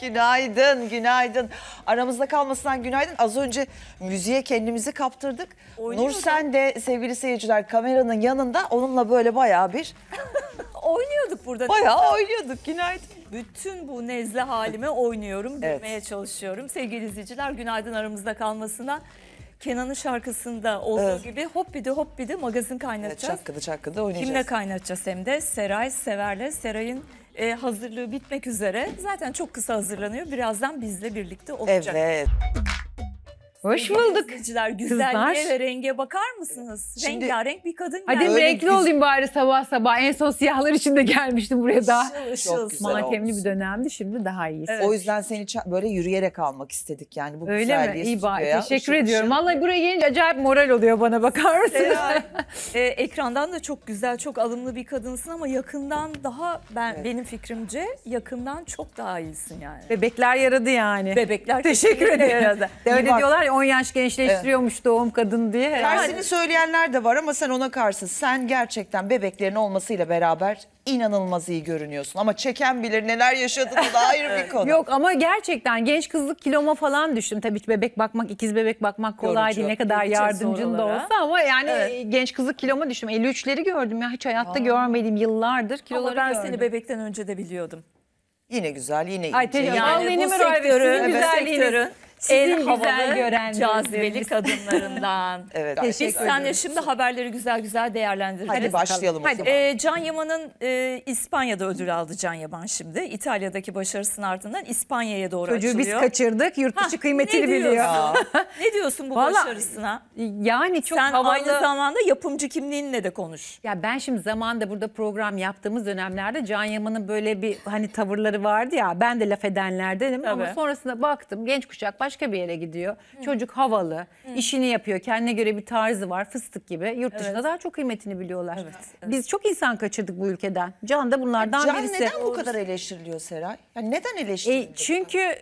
Günaydın, günaydın. Aramızda kalmasından günaydın. Az önce müziğe kendimizi kaptırdık. Nursen de sevgili seyirciler kameranın yanında onunla böyle bayağı bir... Oynuyorduk burada. Bayağı oynuyorduk. Günaydın. Bütün bu nezle halime oynuyorum, gülmeye çalışıyorum. Sevgili izleyiciler, günaydın aramızda kalmasına. Kenan'ın şarkısında olduğu gibi hoppidi magazin kaynatacağız. Evet, çakkıdı oynayacağız. Kimle kaynatacağız hem de? Seray Sever'le. Seray'ın hazırlığı bitmek üzere. Zaten çok kısa hazırlanıyor. Birazdan bizle birlikte olacak. Evet. Hoş bulduk. İzleyiciler, güzelliğe ve renge bakar mısınız? Şimdi, rengarenk bir kadın hadi geldi. renkli olayım bari sabah sabah. En son siyahlar içinde gelmiştim buraya daha. Çok güzel Matemli olmuş. bir dönemdi, şimdi daha iyiyiz. Evet. O yüzden seni böyle yürüyerek almak istedik yani bu Öyle güzelliği. mi? İyi bari. stüdyoya. Teşekkür Işıl ediyorum. ışıl. Vallahi buraya gelince acayip moral oluyor bana, bakar mısınız? Seray, ekrandan da çok güzel, çok alımlı bir kadınsın ama yakından daha benim fikrimce yakından çok daha iyisin yani. Bebekler yaradı yani. Bebekler Teşekkür kesinlikle ederim. yaradı. Öyle bak. diyorlar ya, 10 yaş gençleştiriyormuş doğum kadın diye. Tersini söyleyenler de var ama sen ona karşı, sen gerçekten bebeklerin olmasıyla beraber inanılmaz iyi görünüyorsun. Ama çeken bilir neler yaşadığını da ayrı bir konu. Yok ama gerçekten genç kızlık kiloma falan düştüm. Tabii ki bebek bakmak, ikiz bebek bakmak kolay Yorucu. değil. Ne kadar Göreceğiz yardımcın da oralara. olsa ama yani genç kızlık kiloma düştüm. 53'leri gördüm ya, hiç hayatta görmediğim yıllardır kiloları Ama ben gördüm. seni bebekten önce de biliyordum. Yine güzel, yine Ay, ince. yani Yani Allah'ın bu Mübarek, sektörün, sizin güzelliğiniz. Sizin en güzel havalı, görenleriniz. cazibeli kadınlarından. Evet. Biz Teşekkür seninle ederim. şimdi haberleri güzel güzel değerlendireceğiz. Hadi başlayalım o Hadi. zaman. Can Yaman'ın İspanya'da ödül aldı Can Yaman şimdi. İtalya'daki başarısının ardından İspanya'ya doğru Çocuğu açılıyor. biz kaçırdık, yurt dışı kıymetini biliyor. diyorsun? Ne diyorsun bu Vallahi, başarısına? Yani çok Sen havalı. aynı zamanda yapımcı kimliğinle de konuş. Ya ben şimdi zamanında burada program yaptığımız dönemlerde Can Yaman'ın böyle bir hani tavırları vardı ya, ben de laf edenlerdenim ama Tabii. sonrasında baktım genç kuşak başka bir yere gidiyor. Çocuk havalı, işini yapıyor, kendine göre bir tarzı var, fıstık gibi. Yurt dışında daha çok kıymetini biliyorlar. Evet. Biz çok insan kaçırdık bu ülkeden. Can da bunlardan Can birisi. neden bu kadar eleştiriliyor Seray? Yani neden eleştiriliyor? Çünkü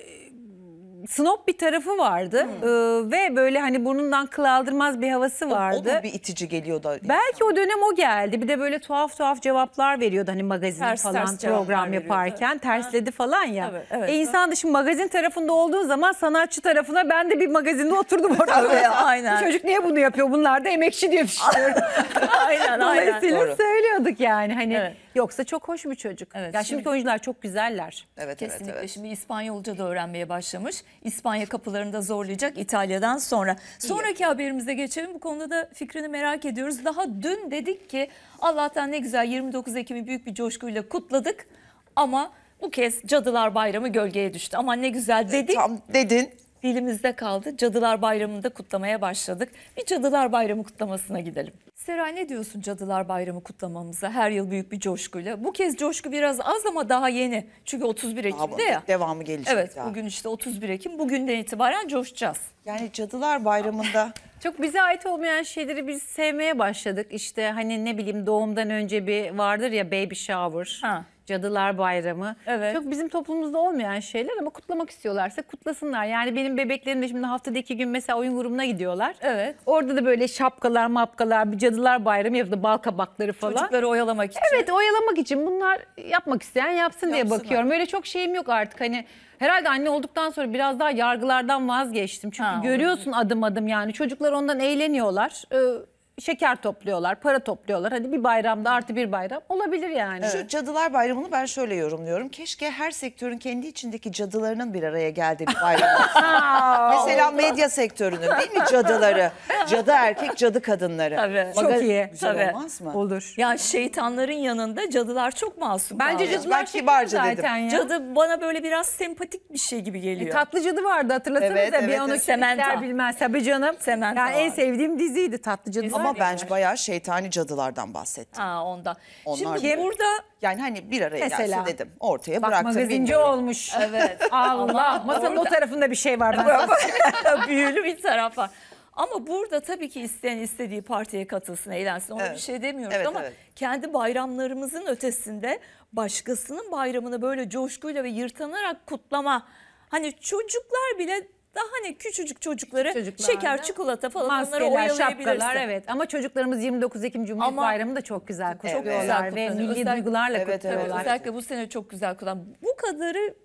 snob bir tarafı vardı ve böyle hani burnundan kıl aldırmaz bir havası vardı. O da bir itici geliyor da. Belki o dönem o geldi. Bir de böyle tuhaf cevaplar veriyordu hani magazin Ters falan cevaplar program veriyordu. yaparken. Tersledi falan ya. Evet. İnsan da şimdi magazin tarafında olduğu zaman sanatçı tarafına, ben de bir magazinde oturdum orada. Aynen. Bu çocuk niye bunu yapıyor? Bunlar da emekçi diye düşünüyorum. aynen. Dolayısıyla Doğru. söylüyorduk yani. Hani Evet. yoksa çok hoş bir çocuk. Evet, Ya şimdi- şimdiki oyuncular çok güzeller. Evet, Kesinlikle. evet. Şimdi İspanyolca da öğrenmeye başlamış. İspanya kapılarında zorlayacak İtalya'dan sonra. Sonraki haberimize geçelim. Bu konuda da fikrini merak ediyoruz. Daha dün dedik ki Allah'tan ne güzel 29 Ekim'i büyük bir coşkuyla kutladık. Ama bu kez Cadılar Bayramı gölgeye düştü. Ama ne güzel dedik. Tam dedin. Dilimizde kaldı. Cadılar Bayramı'nda kutlamaya başladık. Bir Cadılar Bayramı kutlamasına gidelim. Seray, ne diyorsun Cadılar Bayramı kutlamamıza? Her yıl büyük bir coşkuyla. Bu kez coşku biraz az ama daha yeni. Çünkü 31 Ekim'de ya. Devamı gelecek. Evet, daha. bugün işte 31 Ekim. Bugünden itibaren coşacağız. Yani Cadılar Bayramı'nda Çok bize ait olmayan şeyleri biz sevmeye başladık. İşte hani ne bileyim, doğumdan önce bir vardır ya, baby shower, Ha. Cadılar Bayramı. Evet. Çok bizim toplumumuzda olmayan şeyler ama kutlamak istiyorlarsa kutlasınlar. Yani benim bebeklerim de şimdi haftada 2 gün mesela oyun grubuna gidiyorlar. Evet. Orada da böyle şapkalar mapkalar, bir Cadılar Bayramı yapıldı, bal kabakları falan. Çocukları oyalamak için. Evet, oyalamak için, bunlar yapmak isteyen yapsın diye Yapsınlar. bakıyorum. Öyle çok şeyim yok artık, hani herhalde anne olduktan sonra biraz daha yargılardan vazgeçtim. Çünkü görüyorsun adım adım, yani çocuklar ondan eğleniyorlar. Şeker topluyorlar, para topluyorlar. Hadi bir bayramda artı bir bayram olabilir yani. şu Cadılar Bayramı'nı ben şöyle yorumluyorum. Keşke her sektörün kendi içindeki cadılarının bir araya geldiği bir bayram olsun. Mesela medya sektörünün değil mi cadıları? Cadı erkek, cadı kadınları. Tabii. Çok iyi. Güzel Tabii. olmaz mı? Olur. Ya şeytanların yanında cadılar çok masum. Bence kaldı. cadılar Ben kibarca şeker dedim. zaten ya. Cadı bana böyle biraz sempatik bir şey gibi geliyor. Tatlı Cadı vardı, hatırlatsanıza. Evet, bir evet, onu evet. Samantha. kimler bilmez. Tabii canım. Samantha Yani en vardı. sevdiğim diziydi Tatlı Cadı. Kesinlikle. Ama bence bayağı şeytani cadılardan bahsettim. Ha, onda. Onlar Şimdi da- burada Yani hani bir araya Mesela. gelse dedim. Ortaya Bak, bıraktım. magazinci bilmiyorum. olmuş. evet. Allah. Ama Masanın o orada- tarafında bir şey var. Ben sana büyülü bir taraf var. Ama burada tabii ki isteyen istediği partiye katılsın, eğlensin. Ona Evet. bir şey demiyoruz Evet, ama evet. kendi bayramlarımızın ötesinde başkasının bayramını böyle coşkuyla ve yırtanarak kutlama. Hani çocuklar bile, daha hani küçücük çocukları Çocuklar şeker, da çikolata falan onları maskeler, oyalayabilirsin. şapkalar, evet. Ama çocuklarımız 29 Ekim Cumhuriyet Ama Bayramı da çok güzel çok güzel kutluyorlar ve kutlanıyor. milli Özellikle- duygularla Evet, evet, kutluyorlar. Özellikle bu sene çok güzel kutlan. Bu kadarı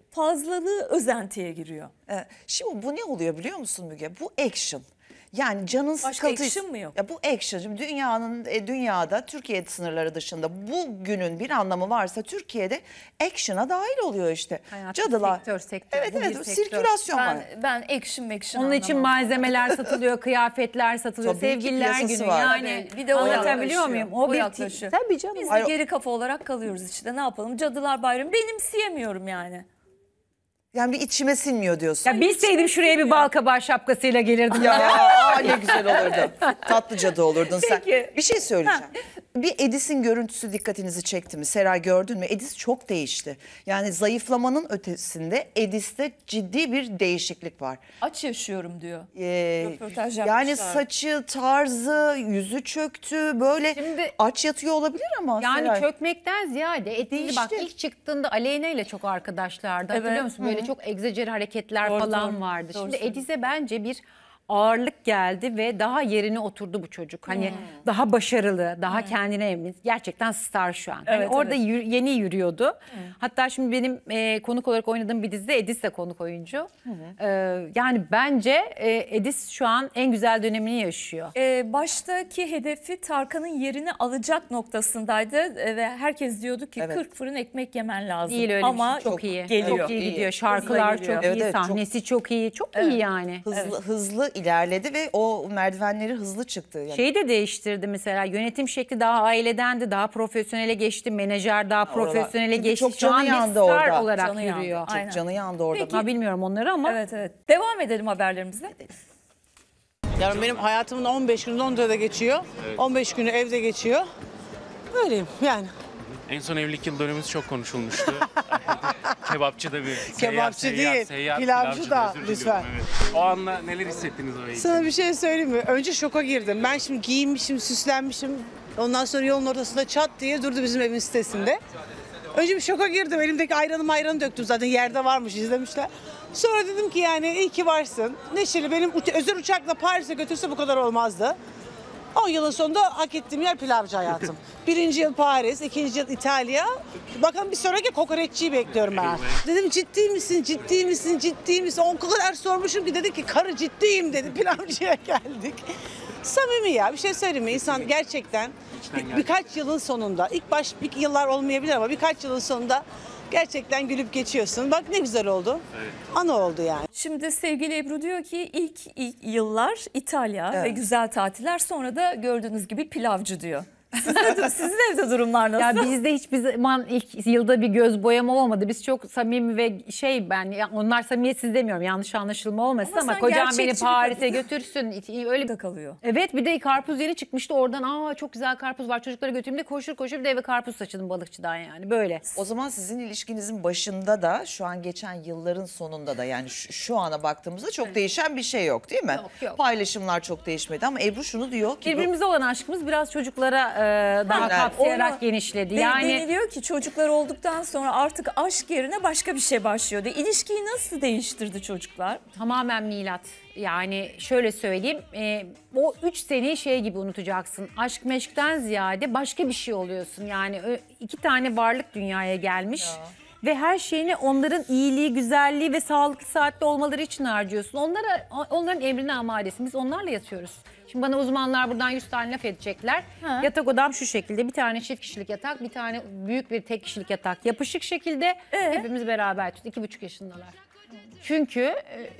fazlalığı özentiye giriyor. Şimdi bu ne oluyor biliyor musun Müge? Bu action. Yani canın Başka sıkıldı. action mı yok? Ya bu action. Şimdi dünyada Türkiye sınırları dışında bugünün bir anlamı varsa Türkiye'de action'a dahil oluyor işte. Hayatım, Cadılar. sektör. Evet Bu bir evet sektör. sirkülasyon var. Ben action Onun için anlamam. malzemeler satılıyor, kıyafetler satılıyor, Tabii ki sevgililer piyasası günü var. yani. Bir de o Anlatabiliyor yaklaşıyor. muyum? O bir yaklaşıyor. Tabii canım. Biz de geri kafa olarak kalıyoruz işte. Ne yapalım? Cadılar Bayramı benimseyemiyorum yani. Yani bir içime sinmiyor diyorsun. Ya bilseydim şuraya bir bal kabağı şapkasıyla gelirdim. Ya ne güzel olurdu. Tatlı cadı olurdun sen. Peki. Bir şey söyleyeceğim. Bir Edis'in görüntüsü dikkatinizi çekti mi? Seray gördün mü? Edis çok değişti. Yani zayıflamanın ötesinde Edis'te ciddi bir değişiklik var. Aç yaşıyorum diyor. Röportaj Yani yapmışlar. saçı, tarzı, yüzü çöktü. Böyle Şimdi- aç yatıyor olabilir ama Yani Seray. çökmekten ziyade Edis'i bak Değişti. ilk çıktığında Aleyna ile çok arkadaşlardı. Hatırlıyor Evet. musun? Böyle çok egzajeri hareketler Doğru, falan doğru. vardı. Doğru Şimdi söylüyorsun. Edis'e bence bir ağırlık geldi ve daha yerine oturdu bu çocuk. Hani daha başarılı, daha kendine emin. Gerçekten star şu an. Hani Evet, orada evet. yeni yürüyordu. Hatta şimdi benim konuk olarak oynadığım bir dizide Edis de konuk oyuncu. Yani bence Edis şu an en güzel dönemini yaşıyor. Baştaki hedefi Tarkan'ın yerini alacak noktasındaydı ve herkes diyordu ki Evet. 40 fırın ekmek yemen lazım. Değil öyle Ama bir şey. Çok iyi. geliyor. Çok iyi İyi. gidiyor. Şarkılar Hızla geliyor. çok Evet, iyi, evet, çok- sahnesi çok iyi. Çok iyi yani. Hızlı ilerledi ve o merdivenleri hızlı çıktı. Yani Şeyi de değiştirdi mesela, yönetim şekli daha ailedendi, daha profesyonele geçti, menajer daha profesyonele Çünkü geçti. çok Şu canı an bir yandı star orada. olarak Canı yandı. yürüyor. Aynen. canı yandı orada. Peki. Ha, bilmiyorum onları ama Evet evet. Devam edelim haberlerimize. Yani benim hayatımın 15 günü Londra'da geçiyor. 15 günü evde geçiyor. Öyleyim yani. En son evlilik yıl dönümümüz çok konuşulmuştu. Kebapçı da bir Kebapçı değil, pilavcı da, özür lütfen. diliyorum, evet. O anla neler hissettiniz o heyecanı? Sana bir şey söyleyeyim mi? Önce şoka girdim. Ben şimdi giyinmişim, süslenmişim. Ondan sonra yolun ortasında çat diye durdu bizim evin sitesinde. Önce bir şoka girdim. Elimdeki ayranı döktüm zaten. Yerde varmış, izlemişler. Sonra dedim ki yani iyi ki varsın. Neşeli, benim özel uçakla Paris'e götürse bu kadar olmazdı. 10 yılın sonunda hak ettiğim yer pilavcı hayatım. 1. yıl Paris, 2. yıl İtalya. Bakalım bir sonraki kokoreççiyi bekliyorum ben. Dedim ciddi misin, ciddi misin, ciddi misin? O kadar sormuşum ki dedi ki karı ciddiyim dedi. Pilavcıya geldik. Samimi ya, bir şey söyleyeyim mi? İnsan gerçekten birkaç yılın sonunda, ilk yıllar olmayabilir ama birkaç yılın sonunda gerçekten gülüp geçiyorsun. Bak ne güzel oldu. Evet. Ana oldu yani. Şimdi sevgili Ebru diyor ki ilk yıllar İtalya ve güzel tatiller, sonra da gördüğünüz gibi pilavcı diyor. Sizin evde durumlar ya nasıl? bizde hiçbir zaman ilk yılda bir göz boyama olmadı. Biz çok samimi ve onlar samimiyetsiz demiyorum, yanlış anlaşılma olmasın Ama ama sen kocam beni gerçekçi bir Paris'e götürsün. Öyle de kalıyor. Evet, bir de karpuz yeni çıkmıştı oradan, çok güzel karpuz var, çocuklara götüreyim de koşur bir de eve karpuz taşıdım balıkçıdan, yani böyle. O zaman sizin ilişkinizin başında da şu an geçen yılların sonunda da yani şu ana baktığımızda çok değişen bir şey yok değil mi? Yok. Paylaşımlar çok değişmedi ama Ebru şunu diyor ki Birbirimize olan aşkımız biraz çocuklara daha Aynen. kapsayarak Onu- genişledi. Yani Yani deniliyor ki çocuklar olduktan sonra artık aşk yerine başka bir şey başlıyor diye. İlişkiyi nasıl değiştirdi çocuklar? tamamen milat. Yani şöyle söyleyeyim, o 3 seneyi şey gibi unutacaksın. Aşk meşkten ziyade başka bir şey oluyorsun. Yani 2 tane varlık dünyaya gelmiş. Ve her şeyini onların iyiliği, güzelliği ve sağlıklı saatli olmaları için harcıyorsun. Onların emrine amadesin. Biz onlarla yatıyoruz. Şimdi bana uzmanlar buradan 100 tane laf edecekler. Ha. Yatak odam şu şekilde. Bir tane çift kişilik yatak, bir tane büyük bir tek kişilik yatak. Yapışık şekilde hepimiz beraber yatıyoruz. 2,5 yaşındalar. Çünkü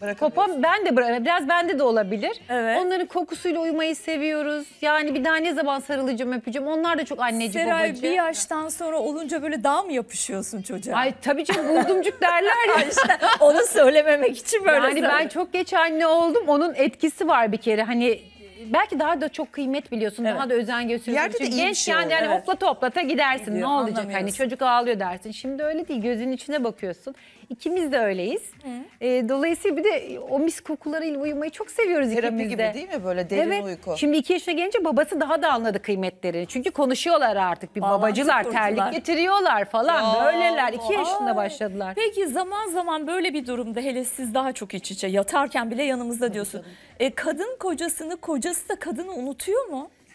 biraz bende de olabilir. Evet. Onların kokusuyla uyumayı seviyoruz. Yani bir daha ne zaman sarılacağım, öpeceğim. Onlar da çok anneci Seray, babacı. bir yaştan sonra olunca böyle daha mı yapışıyorsun çocuğa? Ay tabii canım, buldumcuk derler ya. İşte onu söylememek için böyle Yani ben çok geç anne oldum. Onun etkisi var bir kere. Hani belki daha da çok kıymet biliyorsun. Evet. Daha da özen gösteriyorsun. yerde de Çünkü iyi bir gençken şey oldu. yani Evet. hoplata gidersin. Gidiyor, Ne olacak? Hani anlamıyorsun. çocuk ağlıyor dersin. Şimdi öyle değil. Gözünün içine bakıyorsun. İkimiz de öyleyiz. Dolayısıyla bir de o mis kokularıyla uyumayı çok seviyoruz terapi ikimiz gibi de. değil mi böyle derin Evet. uyku? Şimdi 2 yaşına gelince babası daha da anladı kıymetlerini. Çünkü konuşuyorlar artık. Bir Bağlantı babacılar, kurdular. terlik getiriyorlar falan. Ya. Böyleler. 2 yaşında Ay. başladılar. Peki zaman zaman böyle bir durumda, hele siz daha çok iç içe yatarken bile yanımızda diyorsun. Kadın kocasını, kocası da kadını unutuyor mu?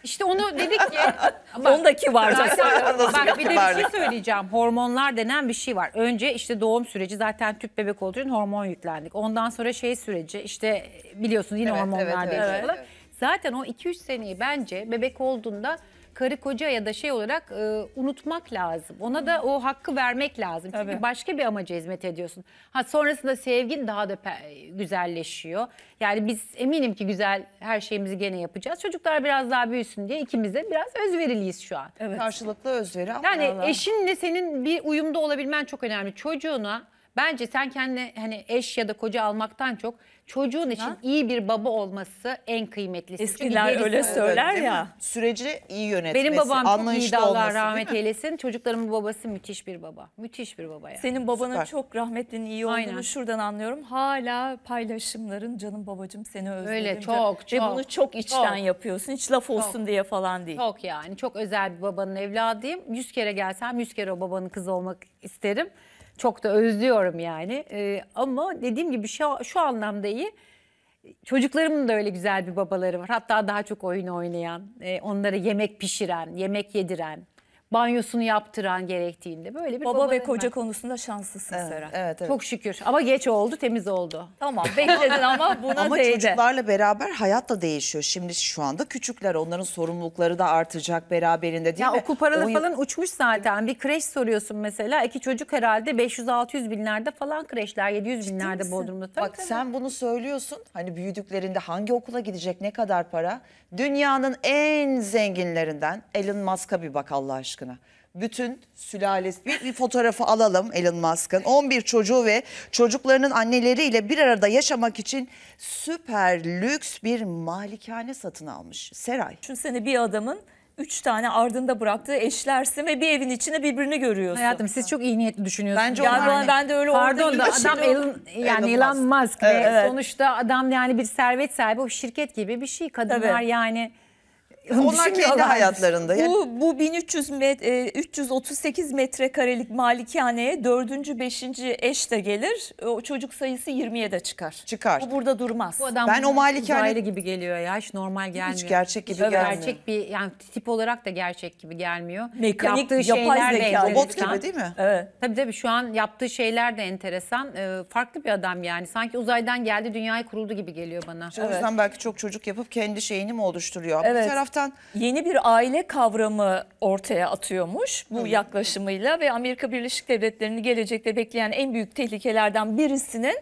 İşte onu dedik ki. Ondaki var. Bak bir de bir şey söyleyeceğim. Hormonlar denen bir şey var. Önce işte doğum süreci, zaten tüp bebek olduğu için hormon yüklendik. Ondan sonra şey süreci, işte biliyorsunuz yine Evet, hormonlar evet, değişiyor evet, falan. evet. Zaten o 2-3 seneyi bence bebek olduğunda karı koca ya da şey olarak unutmak lazım. Ona da o hakkı vermek lazım. Çünkü Tabii. başka bir amaca hizmet ediyorsun. Ha, sonrasında sevgin daha da güzelleşiyor. Yani biz eminim ki güzel her şeyimizi gene yapacağız. Çocuklar biraz daha büyüsün diye ikimiz de biraz özveriliyiz şu an. Evet. Karşılıklı özveri ama Yani Allah. eşinle senin bir uyumda olabilmen çok önemli. Çocuğuna bence sen kendine hani eş ya da koca almaktan çok çocuğun için iyi bir baba olması en kıymetlisi. Çünkü Eskiler gerisi- öyle söyler Değil mi? ya. Süreci iyi yönetmesi, Benim babam çok anlayışlı iyiydi, Allah olması, rahmet değil mi? eylesin. Çocuklarımın babası müthiş bir baba. Müthiş bir baba yani. Senin babanın Süper. çok rahmetlinin iyi olduğunu Aynen. şuradan anlıyorum. Hala paylaşımların canım babacığım seni özledim. Öyle, de. çok, Ve çok, bunu çok içten çok. yapıyorsun. Hiç laf olsun diye falan değil. Çok yani çok özel bir babanın evladıyım. 100 kere gelsem 100 kere o babanın kızı olmak isterim. Çok da özlüyorum yani. Ama dediğim gibi şu anlamda iyi. Çocuklarımın da öyle güzel bir babaları var. Hatta daha çok oyun oynayan, onlara yemek pişiren, yemek yediren, banyosunu yaptıran gerektiğinde böyle bir Baba ve babalarım koca var. konusunda şanslısın Seren. Evet, evet. Çok şükür ama geç oldu, temiz oldu. Tamam bekledin ama buna Ama değdi. çocuklarla beraber hayat da değişiyor. Şimdi şu anda küçükler, onların sorumlulukları da artacak beraberinde değil Ya mi? okul paraları 10 yıl- falan uçmuş zaten. Bir kreş soruyorsun mesela. 2 çocuk herhalde 500-600 binlerde falan kreşler. 700 binlerde misin? Bodrum'da. Tabii, Bak tabii. sen bunu söylüyorsun. Hani büyüdüklerinde hangi okula gidecek, ne kadar para? Dünyanın en zenginlerinden Elon Musk'a bir bak Allah aşkına. Bütün sülalesi bir fotoğrafı alalım Elon Musk'ın. 11 çocuğu ve çocuklarının anneleriyle bir arada yaşamak için süper lüks bir malikane satın almış. Seray. Düşünsene bir adamın 3 tane ardında bıraktığı eşlersin ve bir evin içinde birbirini görüyorsun. Hayatım siz çok iyi niyetli düşünüyorsunuz. Bence Ya onlar- ben de öyle Pardon orada da gibi adam Elon Musk ve Evet. sonuçta adam yani bir servet sahibi, o şirket gibi bir şey. Kadınlar Tabii. yani Onlar kendi düşünmüyorlar. hayatlarında. Yani Bu 338 metrekarelik malikaneye 4. 5. eş de gelir. O çocuk sayısı 20'ye de çıkar. Çıkar. Bu burada durmaz. Bu adam Ben o malikane- uzaylı gibi geliyor ya, hiç normal gelmiyor. hiç gerçek gibi Tabii gelmiyor. gerçek bir yani tip olarak da gerçek gibi gelmiyor. Mekanik, Yaptığı yapay şeyler de zeka. robot enteresan. gibi değil mi? Evet. Tabii şu an yaptığı şeyler de enteresan. Farklı bir adam yani. Sanki uzaydan geldi, dünyayı kuruldu gibi geliyor bana. o yüzden belki çok çocuk yapıp kendi şeyini mi oluşturuyor? Ama Evet. bir taraftan Yeni bir aile kavramı ortaya atıyormuş bu yaklaşımıyla ve Amerika Birleşik Devletleri'ni gelecekte bekleyen en büyük tehlikelerden birisinin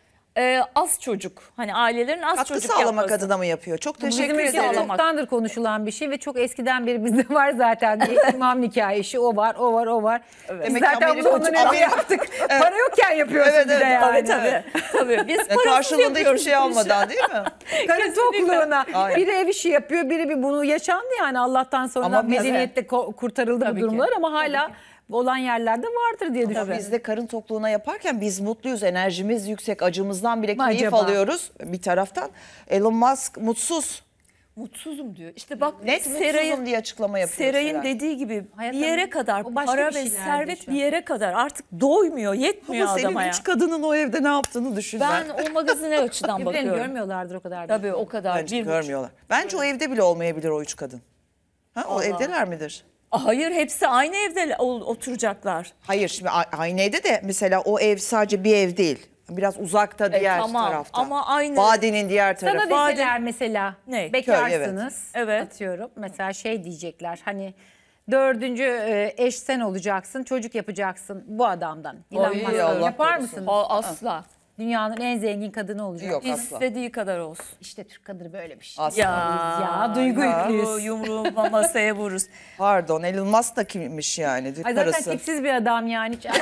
az çocuk. Hani ailelerin az katkı çocuk sağlamak yapması. adına mı yapıyor? Çok Bizim teşekkür ülkede ederim. sağlamak. çoktandır konuşulan bir şey ve çok eskiden beri bizde var zaten. Bir imam nikahı işi, o var, o var, o var. Biz Demek ki zaten bunu Amerika- ondan önce Amerika- yaptık. Para yokken yapıyorsun Evet, bir de evet. yani. Tabii. Biz parasız Karşılığında hiçbir yapıyoruz şey bu işi. almadan değil mi? Karı tokluğuna. Aynen. Biri ev işi yapıyor, biri bir bunu yaşandı yani Allah'tan sonra Ama biz- medeniyette kurtarıldı Tabii bu ki. durumlar ama hala olan yerlerde vardır diye düşünüyorum. Biz de karın tokluğuna yaparken biz mutluyuz, enerjimiz yüksek, acımızdan bile keyif Acaba? alıyoruz bir taraftan. Elon Musk mutsuz. Mutsuzum diyor. İşte bak Net mutsuzum diye açıklama yapıyor. Seray'ın Seray. dediği gibi Hayatım, bir yere kadar o başka para bir ve şeylerdi servet şu an. bir yere kadar artık doymuyor, yetmiyor Ama senin adama ya. 3 kadının o evde ne yaptığını düşün Ben o magazine açıdan Birbirlerini bakıyorum. görmüyorlardır o kadar. Tabii o kadar. Bence 1,5. görmüyorlar. Bence o evde bile olmayabilir o 3 kadın. Ha, o evdeler midir? Hayır hepsi aynı evde oturacaklar. Hayır şimdi aynı evde de mesela o ev sadece bir ev değil. Biraz uzakta diğer tamam, tarafta. ama aynı- Vadinin diğer tarafı. Sana deseler mesela Ne? bekarsınız Evet. atıyorum. Mesela şey diyecekler hani 4. eş sen olacaksın, çocuk yapacaksın bu adamdan. İnanmazsın. Allah Yapar korusun. mısınız? Asla. Dünyanın en zengin kadını olacak. Yok asla. İstediği kadar olsun. İşte Türk kadını böyle bir şey. Asla. Ya duygu yüklüyüz. Yumruğu masaya vururuz. Pardon Elon Musk da kimmiş yani? Ay zaten Karısı. tipsiz bir adam yani. Hiç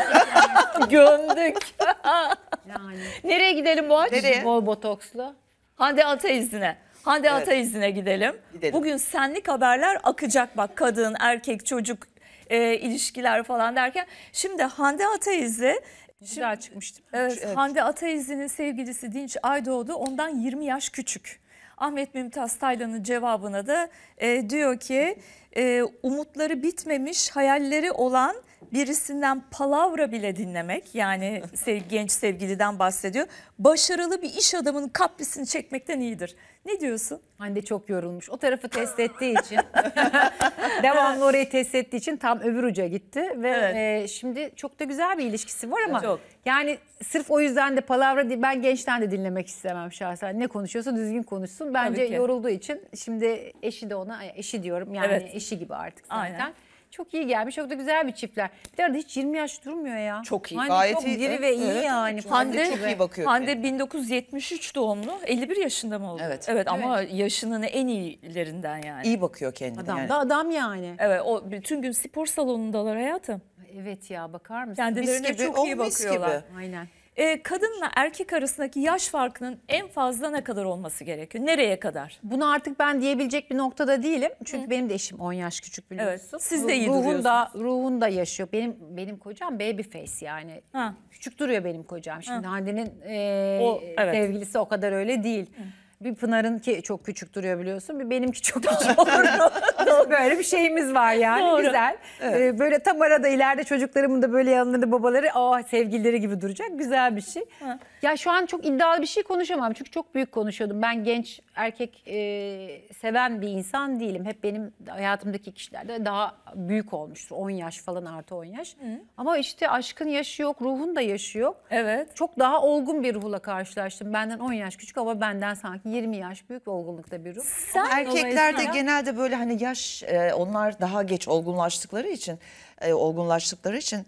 Gömdük. yani. Nereye gidelim bu aç? Nereye? Bol botokslu. Hande Ataizli'ne. Hande Ataizli'ne gidelim. Gidelim. Bugün senlik haberler akacak bak kadın, erkek, çocuk ilişkiler falan derken. Şimdi Hande Ataizli Güzel çıkmıştım. Evet, Hande Ataizli'nin sevgilisi Dinç Aydoğdu ondan 20 yaş küçük. Ahmet Mümtaz Taylan'ın cevabına da diyor ki umutları bitmemiş, hayalleri olan birisinden palavra bile dinlemek, yani genç sevgiliden bahsediyor. Başarılı bir iş adamının kaprisini çekmekten iyidir. Ne diyorsun? Hande çok yorulmuş. O tarafı test ettiği için, devamlı orayı test ettiği için tam öbür uca gitti. Ve şimdi çok da güzel bir ilişkisi var ama Çok. yani sırf o yüzden de palavra değil, ben gençten de dinlemek istemem şahsen. Ne konuşuyorsa düzgün konuşsun. Bence yorulduğu için şimdi eşi de ona, eşi diyorum yani eşi gibi artık zaten. Aynen. Çok iyi gelmiş. Çok da güzel bir çiftler. Bir arada hiç 20 yaş durmuyor ya. Çok iyi. Hande Gayet çok iyi. diri ve iyi yani. Hande çok iyi bakıyor. Hande 1973 doğumlu, 51 yaşında mı oldu? Evet. Evet ama yaşının en iyilerinden yani. İyi bakıyor kendine. Adam yani. da adam yani. Evet, o bütün gün spor salonundalar hayatım. Evet ya, bakar mısın? Kendilerine Mis gibi, çok iyi o mis bakıyorlar. gibi. Aynen. Kadınla erkek arasındaki yaş farkının en fazla ne kadar olması gerekiyor? Nereye kadar? Bunu artık ben diyebilecek bir noktada değilim. Çünkü benim de eşim 10 yaş küçük, biliyorsun. Evet, siz de iyi Ruhunda yaşıyor. Benim kocam baby face yani. Ha. Küçük duruyor benim kocam. Şimdi Hande'nin evet. sevgilisi o kadar öyle değil. Bir Pınar'ınki çok küçük duruyor biliyorsun. Bir benimki çok küçük. Böyle bir şeyimiz var yani. Doğru. Güzel. Böyle tam arada ileride çocuklarımın da böyle yanlarında babaları sevgilileri gibi duracak. Güzel bir şey. Ya şu an çok iddialı bir şey konuşamam. Çünkü çok büyük konuşuyordum. Ben genç erkek seven bir insan değilim. Hep benim hayatımdaki kişilerde daha büyük olmuştur. 10 yaş falan, artı 10 yaş. Ama işte aşkın yaşı yok, ruhun da yaşı yok. Evet. Çok daha olgun bir ruhla karşılaştım. Benden 10 yaş küçük ama benden sanki 20 yaş büyük olgunlukta bir ruh. Erkeklerde genelde böyle hani yaş onlar daha geç olgunlaştıkları için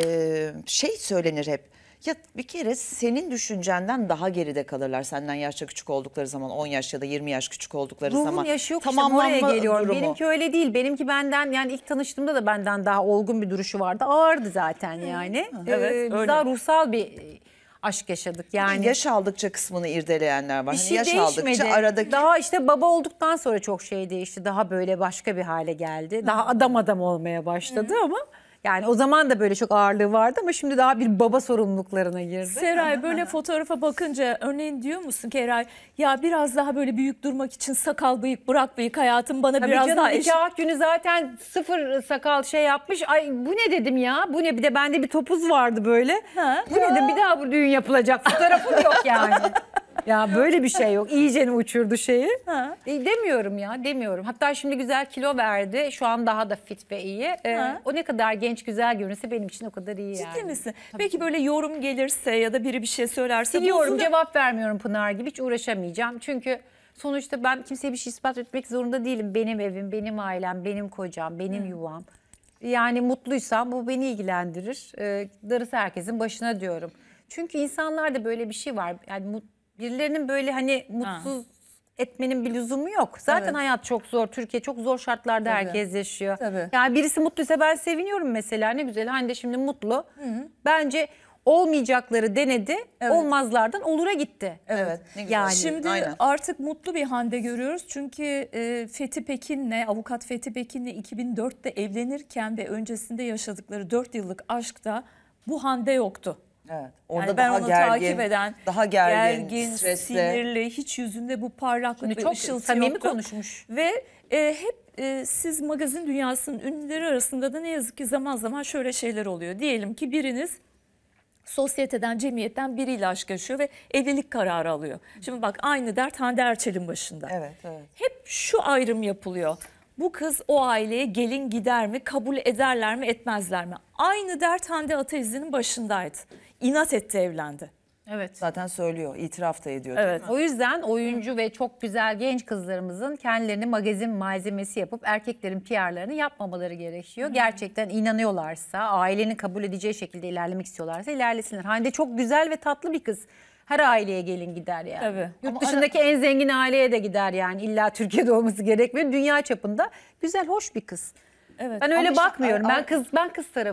şey söylenir hep. Ya bir kere senin düşüncenden daha geride kalırlar senden yaşça küçük oldukları zaman, 10 yaş ya da 20 yaş küçük oldukları Ruhun zaman. yaşı yok, Tamamlanma işte oraya geliyorum. durumu. Benimki öyle değil. Benimki benden, yani ilk tanıştığımda da benden daha olgun bir duruşu vardı. Ağırdı zaten yani. Evet, Biz öyle. daha ruhsal bir aşk yaşadık yani. Yaş aldıkça kısmını irdeleyenler var. Bir Hani şey yaş değişmedi. aldıkça aradaki Daha işte baba olduktan sonra çok şey değişti. Daha böyle başka bir hale geldi. Daha adam olmaya başladı ama yani o zaman da böyle çok ağırlığı vardı ama şimdi daha bir baba sorumluluklarına girdi. Seray, böyle fotoğrafa bakınca örneğin diyor musun ki Eray, ya biraz daha böyle büyük durmak için sakal bıyık, bırak bıyık, hayatım bana Tabii biraz canım, daha nikah günü zaten sıfır sakal şey yapmış. Ay bu ne dedim ya? Bu ne? Bir de bende bir topuz vardı böyle. Bu ne dedim? Bir daha bu düğün yapılacak. Fotoğrafım yok yani. Ya böyle bir şey yok. İyicene uçurdu şeyi. Demiyorum ya, demiyorum. Hatta şimdi güzel kilo verdi. Şu an daha da fit ve iyi. O ne kadar genç, güzel görünse benim için o kadar iyi yani. Ciddi misin? Peki böyle yorum gelirse ya da biri bir şey söylerse Siliyorum, bozulur- cevap vermiyorum Pınar gibi. Hiç uğraşamayacağım. Çünkü sonuçta ben kimseye bir şey ispat etmek zorunda değilim. Benim evim, benim ailem, benim kocam, benim yuvam. Yani mutluysam bu beni ilgilendirir. Darısı herkesin başına diyorum. Çünkü insanlarda böyle bir şey var. Yani birilerinin böyle hani mutsuz etmenin bir lüzumu yok. Zaten hayat çok zor. Türkiye çok zor şartlarda herkes yaşıyor. Tabii. Yani birisi mutluysa ben seviniyorum mesela. Ne güzel. Hande şimdi mutlu. Bence olmayacakları denedi. Olmazlardan olura gitti. evet, ne güzel. Yani Şimdi Aynen. artık mutlu bir Hande görüyoruz. Çünkü Fethi Pekin'le, avukat Fethi Pekin'le 2004'te evlenirken ve öncesinde yaşadıkları 4 yıllık aşkta bu Hande yoktu. Evet. Orada Yani ben daha onu gergin, takip eden, daha gergin, stresli. sinirli, hiç yüzünde bu parlaklık Şimdi ve çok ışıltı samimi yoktu. konuşmuş. Ve hep siz magazin dünyasının ünlüleri arasında da ne yazık ki zaman zaman şöyle şeyler oluyor. Diyelim ki biriniz sosyeteden, cemiyetten biriyle aşk yaşıyor ve evlilik kararı alıyor. Şimdi bak, aynı dert Hande Erçel'in başında. Evet, evet. Hep şu ayrım yapılıyor. Bu kız o aileye gelin gider mi, kabul ederler mi, etmezler mi? Aynı dert Hande Ataizli'nin başındaydı. İnat etti, evlendi. Evet. Zaten söylüyor, itiraf da ediyor. Evet. O yüzden oyuncu ve çok güzel genç kızlarımızın kendilerini magazin malzemesi yapıp erkeklerin PR'larını yapmamaları gerekiyor. Gerçekten inanıyorlarsa, ailenin kabul edeceği şekilde ilerlemek istiyorlarsa ilerlesinler. Hande çok güzel ve tatlı bir kız. Her aileye gelin gider yani. Tabii. Yurt dışındaki en zengin aileye de gider yani. İlla Türkiye'de olması gerekmiyor. Dünya çapında güzel, hoş bir kız. Evet. Ben öyle Ama işte bakmıyorum. Ben kız tarafıyım.